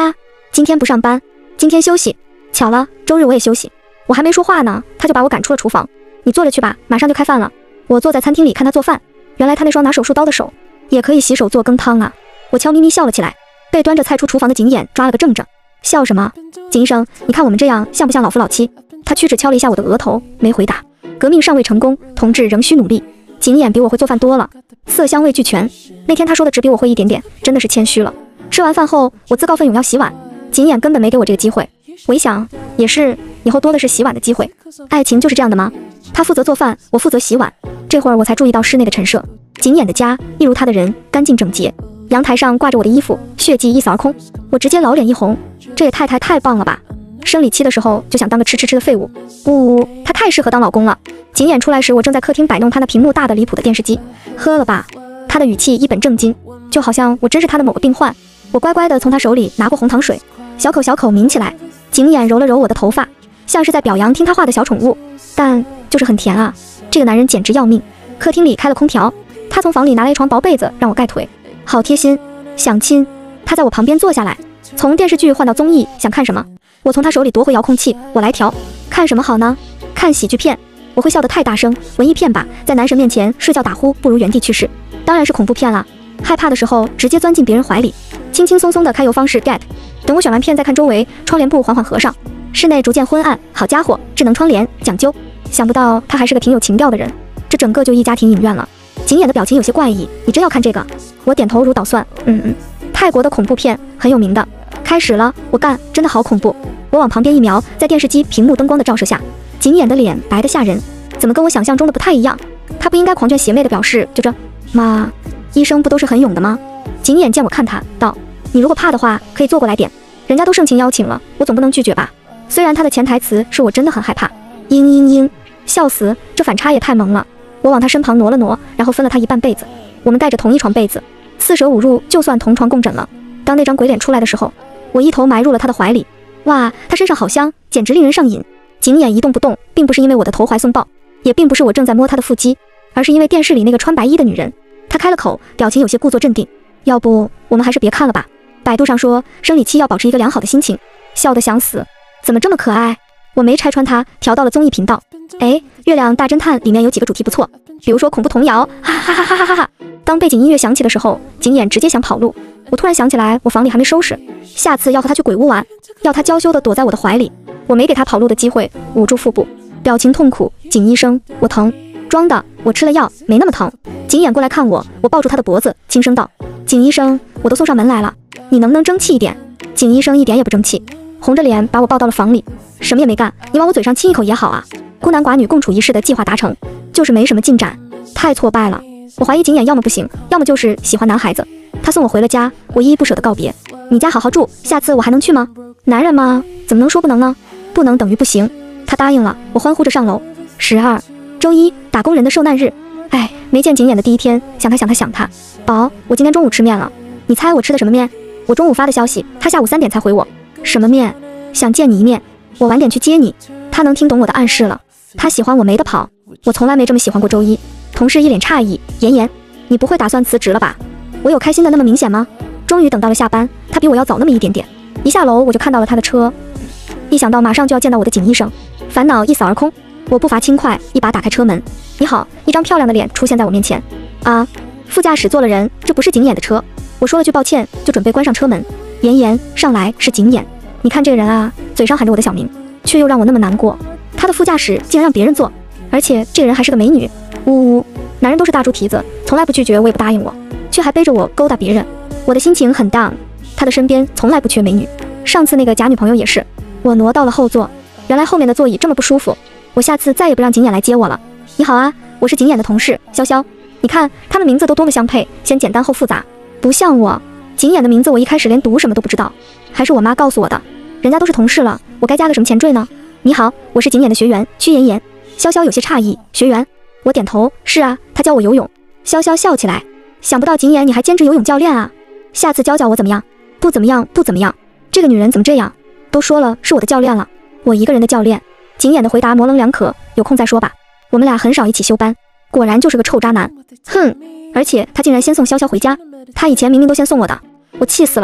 今天不上班，今天休息。巧了，周日我也休息。我还没说话呢，他就把我赶出了厨房。你坐着去吧，马上就开饭了。我坐在餐厅里看他做饭，原来他那双拿手术刀的手也可以洗手做羹汤啊。我悄咪咪笑了起来，被端着菜出厨房的景琰抓了个正着。笑什么？景医生，你看我们这样像不像老夫老妻？他屈指敲了一下我的额头，没回答。革命尚未成功，同志仍需努力。景琰比我会做饭多了，色香味俱全。那天他说的只比我会一点点，真的是谦虚了。吃完饭后，我自告奋勇要洗碗，景琰根本没给我这个机会。我一想，也是，以后多的是洗碗的机会。爱情就是这样的吗？他负责做饭，我负责洗碗。这会儿我才注意到室内的陈设，景琰的家一如他的人，干净整洁。阳台上挂着我的衣服，血迹一扫而空。我直接老脸一红，这也太太太棒了吧！生理期的时候就想当个吃吃吃的废物。呜呜，他太适合当老公了。景琰出来时，我正在客厅摆弄他那屏幕大的离谱的电视机。喝了吧。他的语气一本正经，就好像我真是他的某个病患。我乖乖地从他手里拿过红糖水，小口小口抿起来。景琰揉了揉我的头发，像是在表扬听他话的小宠物，但就是很甜啊。这个男人简直要命。客厅里开了空调，他从房里拿了一床薄被子让我盖腿，好贴心。想亲。他在我旁边坐下来，从电视剧换到综艺，想看什么？我从他手里夺回遥控器，我来调。看什么好呢？看喜剧片。我会笑得太大声，文艺片吧，在男神面前睡觉打呼不如原地去世。当然是恐怖片啦，害怕的时候直接钻进别人怀里，轻轻松松的开邮方式 get。等我选完片再看周围，窗帘布缓缓合上，室内逐渐昏暗。好家伙，智能窗帘讲究。想不到他还是个挺有情调的人，这整个就一家庭影院了。景琰的表情有些怪异，你真要看这个？我点头如捣蒜，嗯嗯，泰国的恐怖片很有名的。开始了，我干，真的好恐怖。我往旁边一瞄，在电视机屏幕灯光的照射下，景琰的脸白得吓人，怎么跟我想象中的不太一样？他不应该狂劝邪魅的表示就这妈，医生不都是很勇的吗？景琰见我看他，道：你如果怕的话，可以坐过来点，人家都盛情邀请了，我总不能拒绝吧？虽然他的潜台词是我真的很害怕。嘤嘤嘤，笑死，这反差也太萌了。我往他身旁挪了挪，然后分了他一半被子，我们盖着同一床被子，四舍五入就算同床共枕了。当那张鬼脸出来的时候，我一头埋入了他的怀里。哇，他身上好香，简直令人上瘾。景琰一动不动，并不是因为我的投怀送抱，也并不是我正在摸他的腹肌，而是因为电视里那个穿白衣的女人。他开了口，表情有些故作镇定。要不我们还是别看了吧。百度上说生理期要保持一个良好的心情。笑得想死，怎么这么可爱？我没拆穿他，调到了综艺频道。哎，月亮大侦探里面有几个主题不错，比如说恐怖童谣，哈哈哈哈哈哈。当背景音乐响起的时候，景琰直接想跑路。我突然想起来我房里还没收拾，下次要和他去鬼屋玩，要他娇羞地躲在我的怀里。我没给他跑路的机会，捂住腹部，表情痛苦。景医生，我疼。装的，我吃了药，没那么疼。景琰过来看我，我抱住他的脖子，轻声道：景医生，我都送上门来了，你能不能争气一点？景医生一点也不争气，红着脸把我抱到了房里，什么也没干，你往我嘴上亲一口也好啊。孤男寡女共处一室的计划达成，就是没什么进展，太挫败了。我怀疑景琰要么不行，要么就是喜欢男孩子。他送我回了家，我依依不舍地告别。你家好好住，下次我还能去吗？男人嘛，怎么能说不能呢？不能等于不行。他答应了，我欢呼着上楼。十二，周一，打工人的受难日。哎，没见景琰的第一天，想他想他想他。宝，我今天中午吃面了，你猜我吃的什么面？我中午发的消息，他下午三点才回我。什么面？想见你一面，我晚点去接你。他能听懂我的暗示了，他喜欢我没得跑。我从来没这么喜欢过周一。同事一脸诧异，妍妍，你不会打算辞职了吧？我有开心的那么明显吗？终于等到了下班，他比我要早那么一点点。一下楼我就看到了他的车，一想到马上就要见到我的景医生，烦恼一扫而空。我步伐轻快，一把打开车门。你好，一张漂亮的脸出现在我面前。啊，副驾驶坐了人，这不是景琰的车。我说了句抱歉，就准备关上车门。妍妍，上来，是景琰。你看这个人啊，嘴上喊着我的小名，却又让我那么难过。他的副驾驶竟然让别人坐，而且这个人还是个美女。呜呜，男人都是大猪蹄子，从来不拒绝我也不答应我，却还背着我勾搭别人。我的心情很 down。他的身边从来不缺美女，上次那个假女朋友也是。我挪到了后座，原来后面的座椅这么不舒服。我下次再也不让景琰来接我了。你好啊，我是景琰的同事潇潇。你看他们名字都多么相配，先简单后复杂，不像我。景琰的名字我一开始连读什么都不知道，还是我妈告诉我的。人家都是同事了，我该加个什么前缀呢？你好，我是景琰的学员屈妍妍。潇潇有些诧异，学员？我点头，是啊，他教我游泳。潇潇笑起来，想不到景琰你还兼职游泳教练啊，下次教教我怎么样？不怎么样，不怎么样。这个女人怎么这样？都说了是我的教练了，我一个人的教练。景琰的回答模棱两可，有空再说吧。我们俩很少一起休班，果然就是个臭渣男。哼，而且他竟然先送潇潇回家，他以前明明都先送我的，我气死了。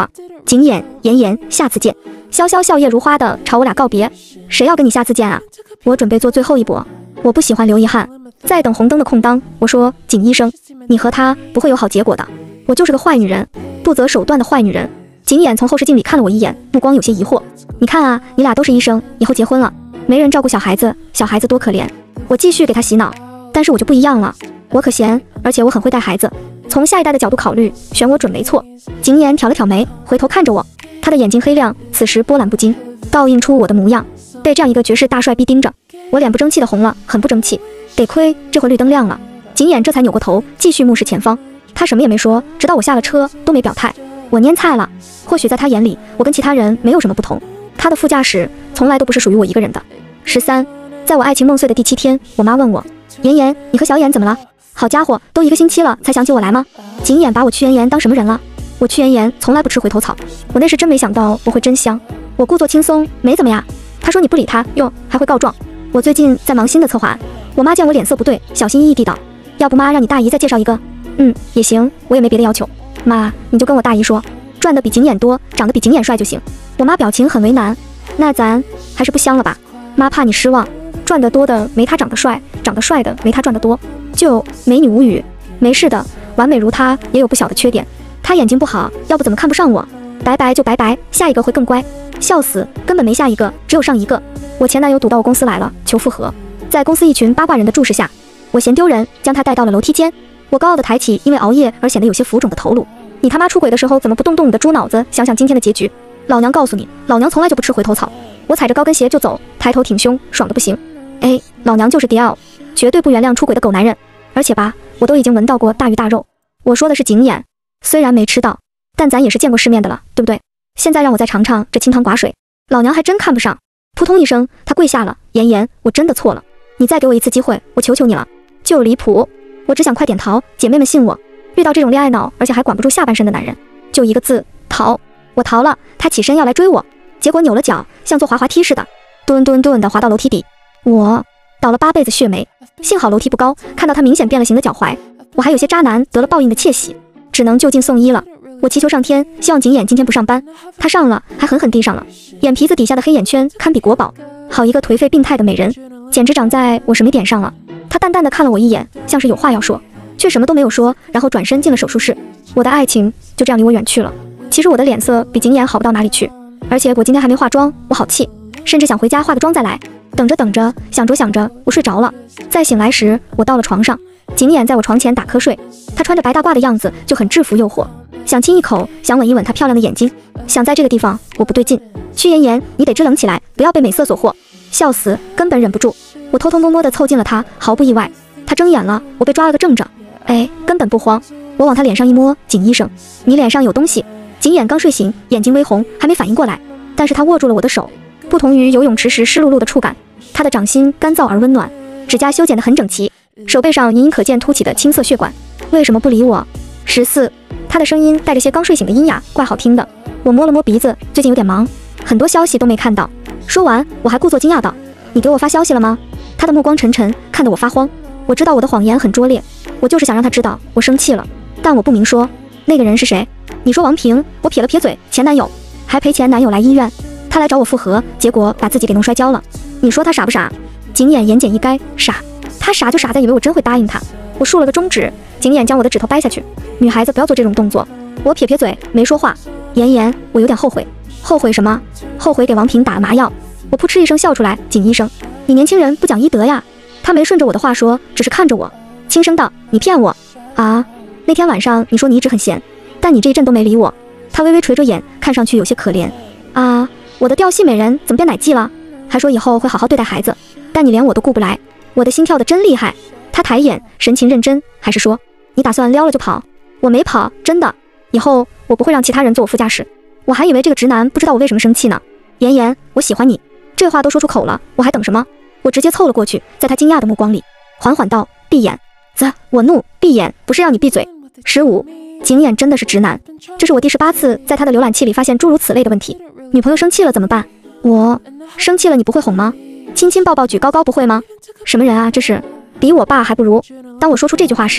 景琰、妍妍，下次见。潇潇笑靥如花的朝我俩告别。谁要跟你下次见啊？我准备做最后一搏，我不喜欢留遗憾。在等红灯的空当，我说景医生，你和他不会有好结果的。我就是个坏女人，不择手段的坏女人。景琰从后视镜里看了我一眼，目光有些疑惑。你看啊，你俩都是医生，以后结婚了，没人照顾小孩子，小孩子多可怜。我继续给他洗脑，但是我就不一样了，我可闲，而且我很会带孩子。从下一代的角度考虑，选我准没错。景琰挑了挑眉，回头看着我，他的眼睛黑亮，此时波澜不惊，倒映出我的模样。被这样一个绝世大帅逼盯着，我脸不争气的红了，很不争气。得亏这会绿灯亮了，景琰这才扭过头，继续目视前方。他什么也没说，直到我下了车都没表态。我蔫菜了，或许在他眼里，我跟其他人没有什么不同。他的副驾驶从来都不是属于我一个人的。十三，在我爱情梦碎的第七天，我妈问我：妍妍，你和小眼怎么了？好家伙，都一个星期了才想起我来吗？景琰把我屈妍妍当什么人了？我屈妍妍从来不吃回头草，我那时真没想到我会真香。我故作轻松，没怎么呀。他说你不理他，哟，还会告状。我最近在忙新的策划案。我妈见我脸色不对，小心翼翼地道：要不妈让你大姨再介绍一个？嗯，也行，我也没别的要求。妈，你就跟我大姨说，赚的比景琰多，长得比景琰帅就行。我妈表情很为难。那咱还是不香了吧？妈怕你失望，赚得多的没他长得帅，长得帅的没他赚得多。就美女无语，没事的，完美如她也有不小的缺点。她眼睛不好，要不怎么看不上我？拜拜就拜拜，下一个会更乖。笑死，根本没下一个，只有上一个。我前男友堵到我公司来了，求复合。在公司一群八卦人的注视下，我嫌丢人，将他带到了楼梯间。我高傲地抬起因为熬夜而显得有些浮肿的头颅。你他妈出轨的时候怎么不动动你的猪脑子，想想今天的结局？老娘告诉你，老娘从来就不吃回头草。我踩着高跟鞋就走，抬头挺胸，爽得不行。哎，老娘就是迪奥，绝对不原谅出轨的狗男人。而且吧，我都已经闻到过大鱼大肉。我说的是景琰，虽然没吃到，但咱也是见过世面的了，对不对？现在让我再尝尝这清汤寡水，老娘还真看不上。扑通一声，他跪下了。妍妍，我真的错了，你再给我一次机会，我求求你了。就离谱，我只想快点逃，姐妹们信我。遇到这种恋爱脑而且还管不住下半身的男人，就一个字，逃。我逃了，他起身要来追我，结果扭了脚，像坐滑滑梯似的，蹲蹲蹲的滑到楼梯底。我倒了八辈子血霉，幸好楼梯不高，看到他明显变了形的脚踝，我还有些渣男得了报应的窃喜，只能就近送医了。我祈求上天，希望景琰今天不上班。他上了，还狠狠地上了，眼皮子底下的黑眼圈堪比国宝，好一个颓废病态的美人，简直长在我什么点上了。他淡淡的看了我一眼，像是有话要说，却什么都没有说，然后转身进了手术室。我的爱情就这样离我远去了。其实我的脸色比景琰好不到哪里去，而且我今天还没化妆，我好气，甚至想回家化个妆再来。等着等着，想着想着，我睡着了。再醒来时，我到了床上，景琰在我床前打瞌睡，他穿着白大褂的样子就很制服诱惑，想亲一口，想吻一吻他漂亮的眼睛，想在这个地方我不对劲。屈妍妍，你得支棱起来，不要被美色所惑。笑死，根本忍不住，我偷偷摸摸地凑近了他，毫不意外，他睁眼了，我被抓了个正着。哎，根本不慌，我往他脸上一摸，景医生，你脸上有东西。景琰刚睡醒，眼睛微红，还没反应过来，但是他握住了我的手，不同于游泳池时湿漉漉的触感，他的掌心干燥而温暖，指甲修剪得很整齐，手背上隐隐可见凸起的青色血管。为什么不理我？十四，他的声音带着些刚睡醒的阴哑，怪好听的。我摸了摸鼻子，最近有点忙，很多消息都没看到。说完，我还故作惊讶道：你给我发消息了吗？他的目光沉沉，看得我发慌。我知道我的谎言很拙劣，我就是想让他知道我生气了，但我不明说。那个人是谁？你说王平，我撇了撇嘴，前男友，还陪前男友来医院，他来找我复合，结果把自己给弄摔跤了。你说他傻不傻？景琰言简意赅，傻。他傻就傻在以为我真会答应他。我竖了个中指，景琰将我的指头掰下去。女孩子不要做这种动作。我撇撇嘴，没说话。妍妍，我有点后悔。后悔什么？后悔给王平打了麻药。我扑哧一声笑出来，景医生，你年轻人不讲医德呀。他没顺着我的话说，只是看着我，轻声道：你骗我啊！那天晚上你说你一直很闲，但你这一阵都没理我。他微微垂着眼，看上去有些可怜。啊，我的调戏美人怎么变奶妓了？还说以后会好好对待孩子，但你连我都顾不来。我的心跳得真厉害。他抬眼，神情认真，还是说你打算撩了就跑？我没跑，真的。以后我不会让其他人坐我副驾驶。我还以为这个直男不知道我为什么生气呢。妍妍，我喜欢你，这话都说出口了，我还等什么？我直接凑了过去，在他惊讶的目光里，缓缓道：闭眼。子，我怒，闭眼不是让你闭嘴。十五，景琰真的是直男，这是我第十八次在他的浏览器里发现诸如此类的问题。女朋友生气了怎么办？我生气了你不会哄吗？亲亲抱抱举高高不会吗？什么人啊，这是比我爸还不如。当我说出这句话时，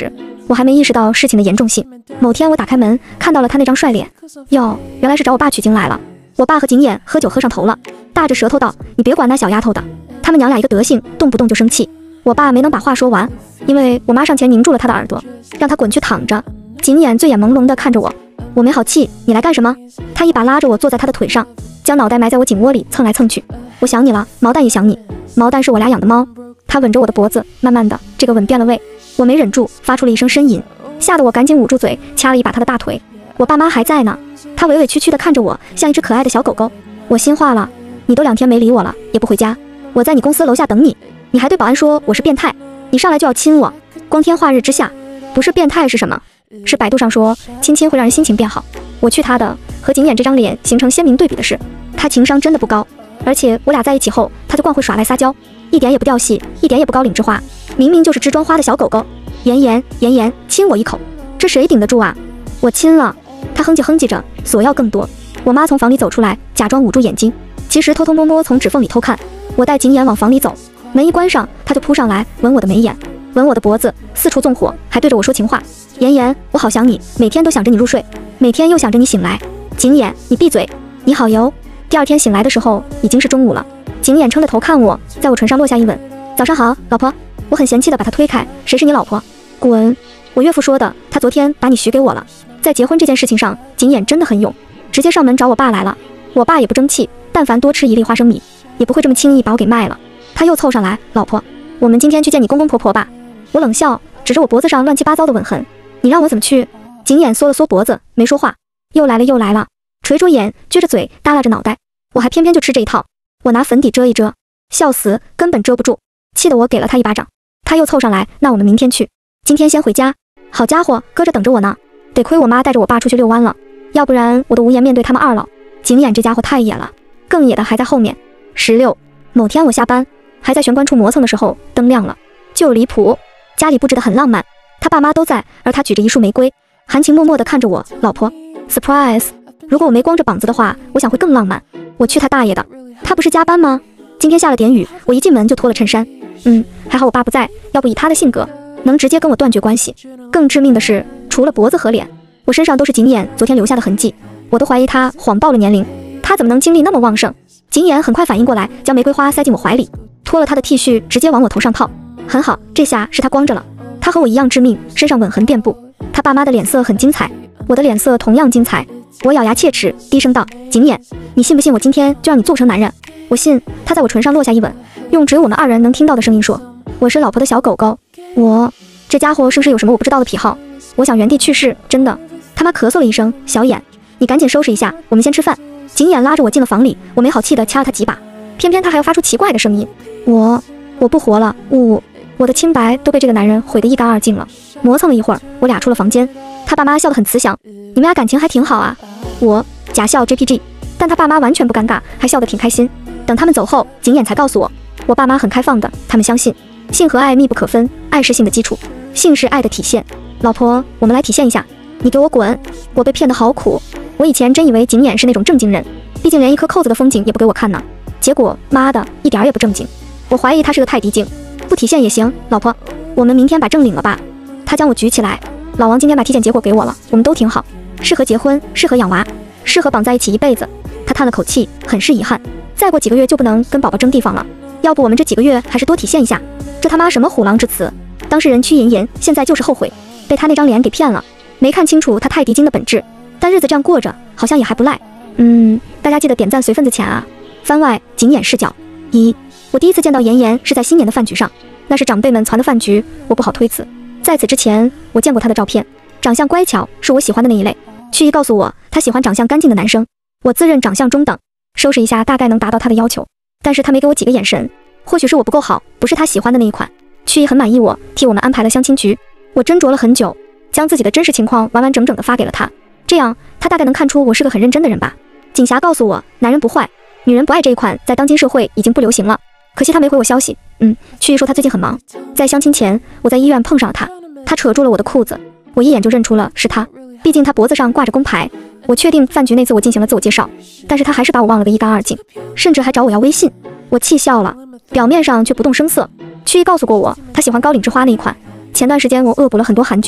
我还没意识到事情的严重性。某天我打开门，看到了他那张帅脸。哟，原来是找我爸取经来了。我爸和景琰喝酒喝上头了，大着舌头道：“你别管那小丫头的，他们娘俩一个德行，动不动就生气。”我爸没能把话说完，因为我妈上前凝住了他的耳朵，让他滚去躺着。景琰醉眼朦胧地看着我，我没好气：“你来干什么？”他一把拉着我坐在他的腿上，将脑袋埋在我颈窝里蹭来蹭去。我想你了，毛蛋也想你。毛蛋是我俩养的猫。他吻着我的脖子，慢慢的，这个吻变了味。我没忍住，发出了一声呻吟，吓得我赶紧捂住嘴，掐了一把他的大腿。我爸妈还在呢，他委委屈屈地看着我，像一只可爱的小狗狗。我心化了，你都两天没理我了，也不回家，我在你公司楼下等你，你还对保安说我是变态，你上来就要亲我，光天化日之下，不是变态是什么？是百度上说亲亲会让人心情变好。我去他的，和景琰这张脸形成鲜明对比的是，他情商真的不高，而且我俩在一起后，他就惯会耍赖撒娇，一点也不掉戏，一点也不高岭之花，明明就是只装花的小狗狗。妍妍妍妍，亲我一口，这谁顶得住啊？我亲了，他哼唧哼唧着，索要更多。我妈从房里走出来，假装捂住眼睛，其实偷偷摸摸从指缝里偷看。我带景琰往房里走，门一关上，他就扑上来吻我的眉眼，吻我的脖子，四处纵火，还对着我说情话。妍妍，我好想你，每天都想着你入睡，每天又想着你醒来。景琰，你闭嘴，你好油。第二天醒来的时候已经是中午了，景琰撑着头看我，在我唇上落下一吻。早上好，老婆。我很嫌弃的把他推开，谁是你老婆？滚！我岳父说的，他昨天把你许给我了。在结婚这件事情上，景琰真的很勇，直接上门找我爸来了。我爸也不争气，但凡多吃一粒花生米，也不会这么轻易把我给卖了。他又凑上来，老婆，我们今天去见你公公婆婆吧。我冷笑，指着我脖子上乱七八糟的吻痕，你让我怎么去？景琰缩了缩脖子，没说话。又来了又来了，垂着眼，撅着嘴，耷拉着脑袋。我还偏偏就吃这一套，我拿粉底遮一遮，笑死，根本遮不住，气得我给了他一巴掌。他又凑上来，那我们明天去，今天先回家。好家伙，搁着等着我呢。得亏我妈带着我爸出去遛弯了，要不然我都无颜面对他们二老。景琰这家伙太野了，更野的还在后面。十六，某天我下班，还在玄关处磨蹭的时候，灯亮了，就离谱。家里布置得很浪漫，他爸妈都在，而他举着一束玫瑰，含情脉脉地看着我，老婆 ，surprise。如果我没光着膀子的话，我想会更浪漫。我去他大爷的，他不是加班吗？今天下了点雨，我一进门就脱了衬衫。嗯，还好我爸不在，要不以他的性格，能直接跟我断绝关系。更致命的是，除了脖子和脸，我身上都是景琰昨天留下的痕迹，我都怀疑他谎报了年龄。他怎么能精力那么旺盛？景琰很快反应过来，将玫瑰花塞进我怀里，脱了他的 T 恤，直接往我头上套。很好，这下是他光着了。他和我一样致命，身上吻痕遍布。他爸妈的脸色很精彩，我的脸色同样精彩。我咬牙切齿，低声道：“景琰，你信不信我今天就让你做不成男人？”我信。他在我唇上落下一吻，用只有我们二人能听到的声音说：“我是老婆的小狗狗。”我这家伙是不是有什么我不知道的癖好？我想原地去世，真的。他妈咳嗽了一声，小眼，你赶紧收拾一下，我们先吃饭。景琰拉着我进了房里，我没好气的掐了他几把，偏偏他还要发出奇怪的声音。我我不活了，呜呜。我的清白都被这个男人毁得一干二净了。磨蹭了一会儿，我俩出了房间。他爸妈笑得很慈祥，你们俩感情还挺好啊。我假笑 J P G， 但他爸妈完全不尴尬，还笑得挺开心。等他们走后，景琰才告诉我，我爸妈很开放的，他们相信性和爱密不可分，爱是性的基础，性是爱的体现。老婆，我们来体现一下。你给我滚！我被骗得好苦。我以前真以为景琰是那种正经人，毕竟连一颗扣子的风景也不给我看呢。结果妈的，一点也不正经。我怀疑他是个太低精。不体现也行，老婆，我们明天把证领了吧。他将我举起来，老王今天把体检结果给我了，我们都挺好，适合结婚，适合养娃，适合绑在一起一辈子。他叹了口气，很是遗憾，再过几个月就不能跟宝宝争地方了，要不我们这几个月还是多体现一下。这他妈什么虎狼之词！当事人屈莹莹现在就是后悔被他那张脸给骗了，没看清楚他泰迪精的本质，但日子这样过着好像也还不赖。嗯，大家记得点赞随份子钱啊。番外景琰视角一，我第一次见到妍妍是在新年的饭局上，那是长辈们传的饭局，我不好推辞。在此之前，我见过她的照片，长相乖巧，是我喜欢的那一类。曲姨告诉我，她喜欢长相干净的男生，我自认长相中等，收拾一下大概能达到她的要求。但是她没给我几个眼神，或许是我不够好，不是她喜欢的那一款。曲姨很满意我，替我们安排了相亲局。我斟酌了很久，将自己的真实情况完完整整的发给了她，这样她大概能看出我是个很认真的人吧。锦霞告诉我，男人不坏，女人不爱这一款在当今社会已经不流行了。可惜她没回我消息。嗯，曲姨说她最近很忙。在相亲前，我在医院碰上了她，她扯住了我的裤子，我一眼就认出了是她，毕竟她脖子上挂着工牌。我确定饭局那次我进行了自我介绍，但是她还是把我忘了个一干二净，甚至还找我要微信。我气笑了，表面上却不动声色。曲姨告诉过我，她喜欢高岭之花那一款。前段时间我恶补了很多韩剧，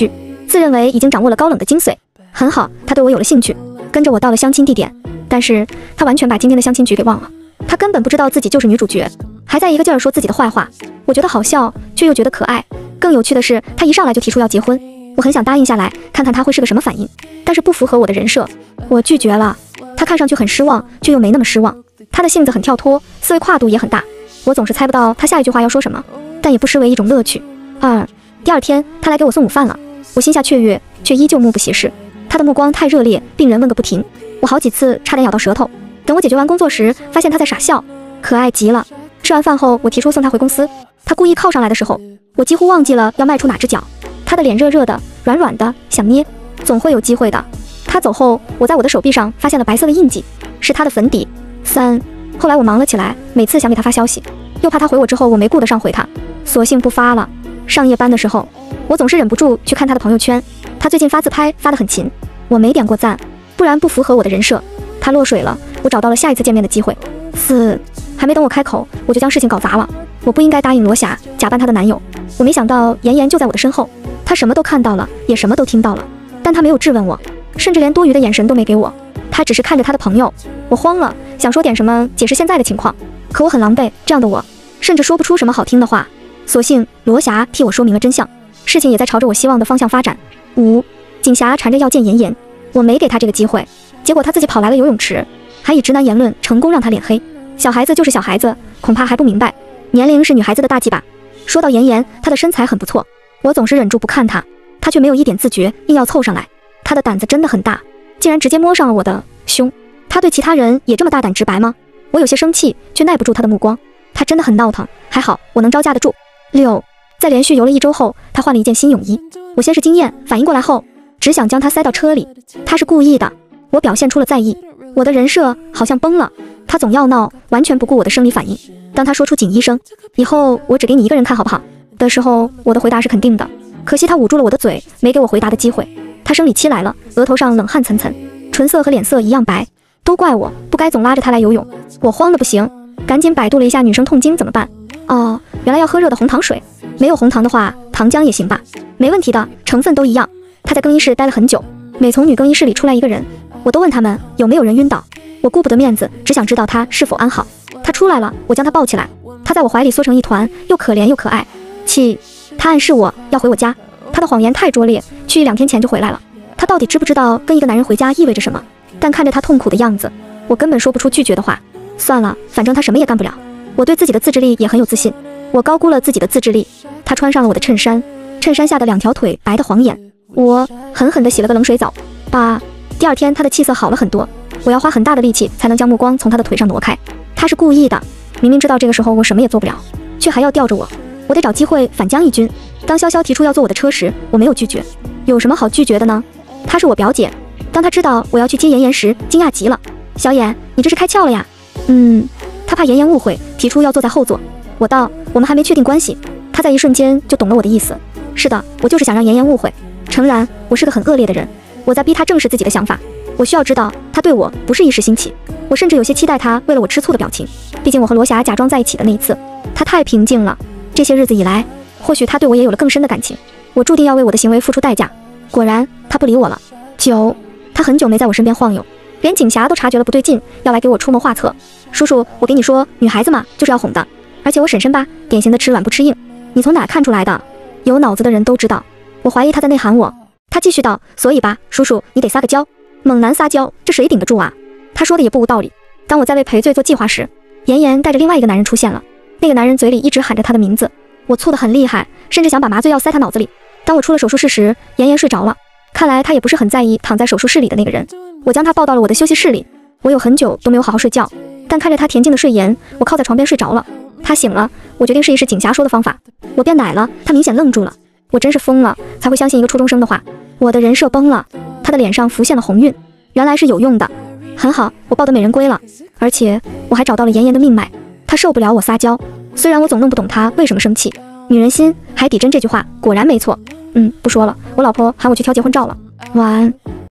自认为已经掌握了高冷的精髓。很好，他对我有了兴趣，跟着我到了相亲地点。但是他完全把今天的相亲局给忘了，他根本不知道自己就是女主角，还在一个劲儿说自己的坏话。我觉得好笑，却又觉得可爱。更有趣的是，他一上来就提出要结婚，我很想答应下来，看看他会是个什么反应，但是不符合我的人设，我拒绝了。他看上去很失望，却又没那么失望。他的性子很跳脱，思维跨度也很大，我总是猜不到他下一句话要说什么，但也不失为一种乐趣。二，第二天他来给我送午饭了，我心下雀跃，却依旧目不斜视。他的目光太热烈，令人问个不停。我好几次差点咬到舌头。等我解决完工作时，发现他在傻笑，可爱极了。吃完饭后，我提出送他回公司，他故意靠上来的时候，我几乎忘记了要迈出哪只脚。他的脸热热的，软软的，想捏，总会有机会的。他走后，我在我的手臂上发现了白色的印记，是他的粉底。三，后来我忙了起来，每次想给他发消息，又怕他回我之后我没顾得上回他，索性不发了。上夜班的时候，我总是忍不住去看他的朋友圈，他最近发自拍发得很勤，我没点过赞，不然不符合我的人设。他落水了，我找到了下一次见面的机会。四，还没等我开口，我就将事情搞砸了。我不应该答应罗霞假扮她的男友，我没想到妍妍就在我的身后，她什么都看到了，也什么都听到了，但她没有质问我，甚至连多余的眼神都没给我，她只是看着她的朋友。我慌了，想说点什么解释现在的情况，可我很狼狈，这样的我甚至说不出什么好听的话。所幸罗霞替我说明了真相，事情也在朝着我希望的方向发展。五，锦霞缠着要见妍妍，我没给她这个机会，结果她自己跑来了游泳池，还以直男言论成功让她脸黑。小孩子就是小孩子，恐怕还不明白，年龄是女孩子的大忌吧。说到妍妍，她的身材很不错，我总是忍住不看她，她却没有一点自觉，硬要凑上来。她的胆子真的很大，竟然直接摸上了我的胸。她对其他人也这么大胆直白吗？我有些生气，却耐不住她的目光。她真的很闹腾，还好我能招架得住。六，在连续游了一周后，她换了一件新泳衣。我先是惊艳，反应过来后，只想将她塞到车里。她是故意的，我表现出了在意。我的人设好像崩了，她总要闹，完全不顾我的生理反应。当她说出锦医生，以后我只给你一个人看好不好的时候，我的回答是肯定的。可惜她捂住了我的嘴，没给我回答的机会。她生理期来了，额头上冷汗涔涔，唇色和脸色一样白。都怪我不该总拉着她来游泳，我慌得不行，赶紧百度了一下女生痛经怎么办。哦，原来要喝热的红糖水，没有红糖的话，糖浆也行吧？没问题的，成分都一样。她在更衣室待了很久，每从女更衣室里出来一个人，我都问他们有没有人晕倒。我顾不得面子，只想知道她是否安好。她出来了，我将她抱起来，她在我怀里缩成一团，又可怜又可爱。气，她暗示我要回我家，她的谎言太拙劣，去一两天前就回来了。她到底知不知道跟一个男人回家意味着什么？但看着她痛苦的样子，我根本说不出拒绝的话。算了，反正她什么也干不了。我对自己的自制力也很有自信，我高估了自己的自制力。她穿上了我的衬衫，衬衫下的两条腿白得晃眼，我狠狠地洗了个冷水澡。八，第二天她的气色好了很多，我要花很大的力气才能将目光从她的腿上挪开。她是故意的，明明知道这个时候我什么也做不了，却还要吊着我，我得找机会反将一军。当潇潇提出要坐我的车时，我没有拒绝，有什么好拒绝的呢？她是我表姐，当她知道我要去接妍妍时，惊讶极了。小妍，你这是开窍了呀？嗯，她怕妍妍误会，提出要坐在后座。我道，我们还没确定关系。她在一瞬间就懂了我的意思。是的，我就是想让妍妍误会。诚然，我是个很恶劣的人，我在逼她正视自己的想法。我需要知道，她对我不是一时兴起。我甚至有些期待她为了我吃醋的表情。毕竟我和罗霞假装在一起的那一次，她太平静了。这些日子以来，或许她对我也有了更深的感情。我注定要为我的行为付出代价。果然，她不理我了。九，她很久没在我身边晃悠，连锦霞都察觉了不对劲，要来给我出谋划策。叔叔，我给你说，女孩子嘛，就是要哄的。而且我婶婶吧，典型的吃软不吃硬。你从哪看出来的？有脑子的人都知道。我怀疑她在内涵我。她继续道，所以吧，叔叔，你得撒个娇。猛男撒娇，这谁顶得住啊？她说的也不无道理。当我在为赔罪做计划时，妍妍带着另外一个男人出现了。那个男人嘴里一直喊着她的名字，我醋得很厉害，甚至想把麻醉药塞她脑子里。当我出了手术室时，妍妍睡着了。看来她也不是很在意躺在手术室里的那个人。我将她抱到了我的休息室里。我有很久都没有好好睡觉，但看着她恬静的睡颜，我靠在床边睡着了。她醒了，我决定试一试锦霞说的方法。我变奶了，她明显愣住了。我真是疯了，才会相信一个初中生的话。我的人设崩了。她的脸上浮现了红晕，原来是有用的。很好，我抱得美人归了。而且我还找到了妍妍的命脉。她受不了我撒娇，虽然我总弄不懂她为什么生气。女人心海底针这句话果然没错。嗯，不说了，我老婆喊我去挑结婚照了。晚安。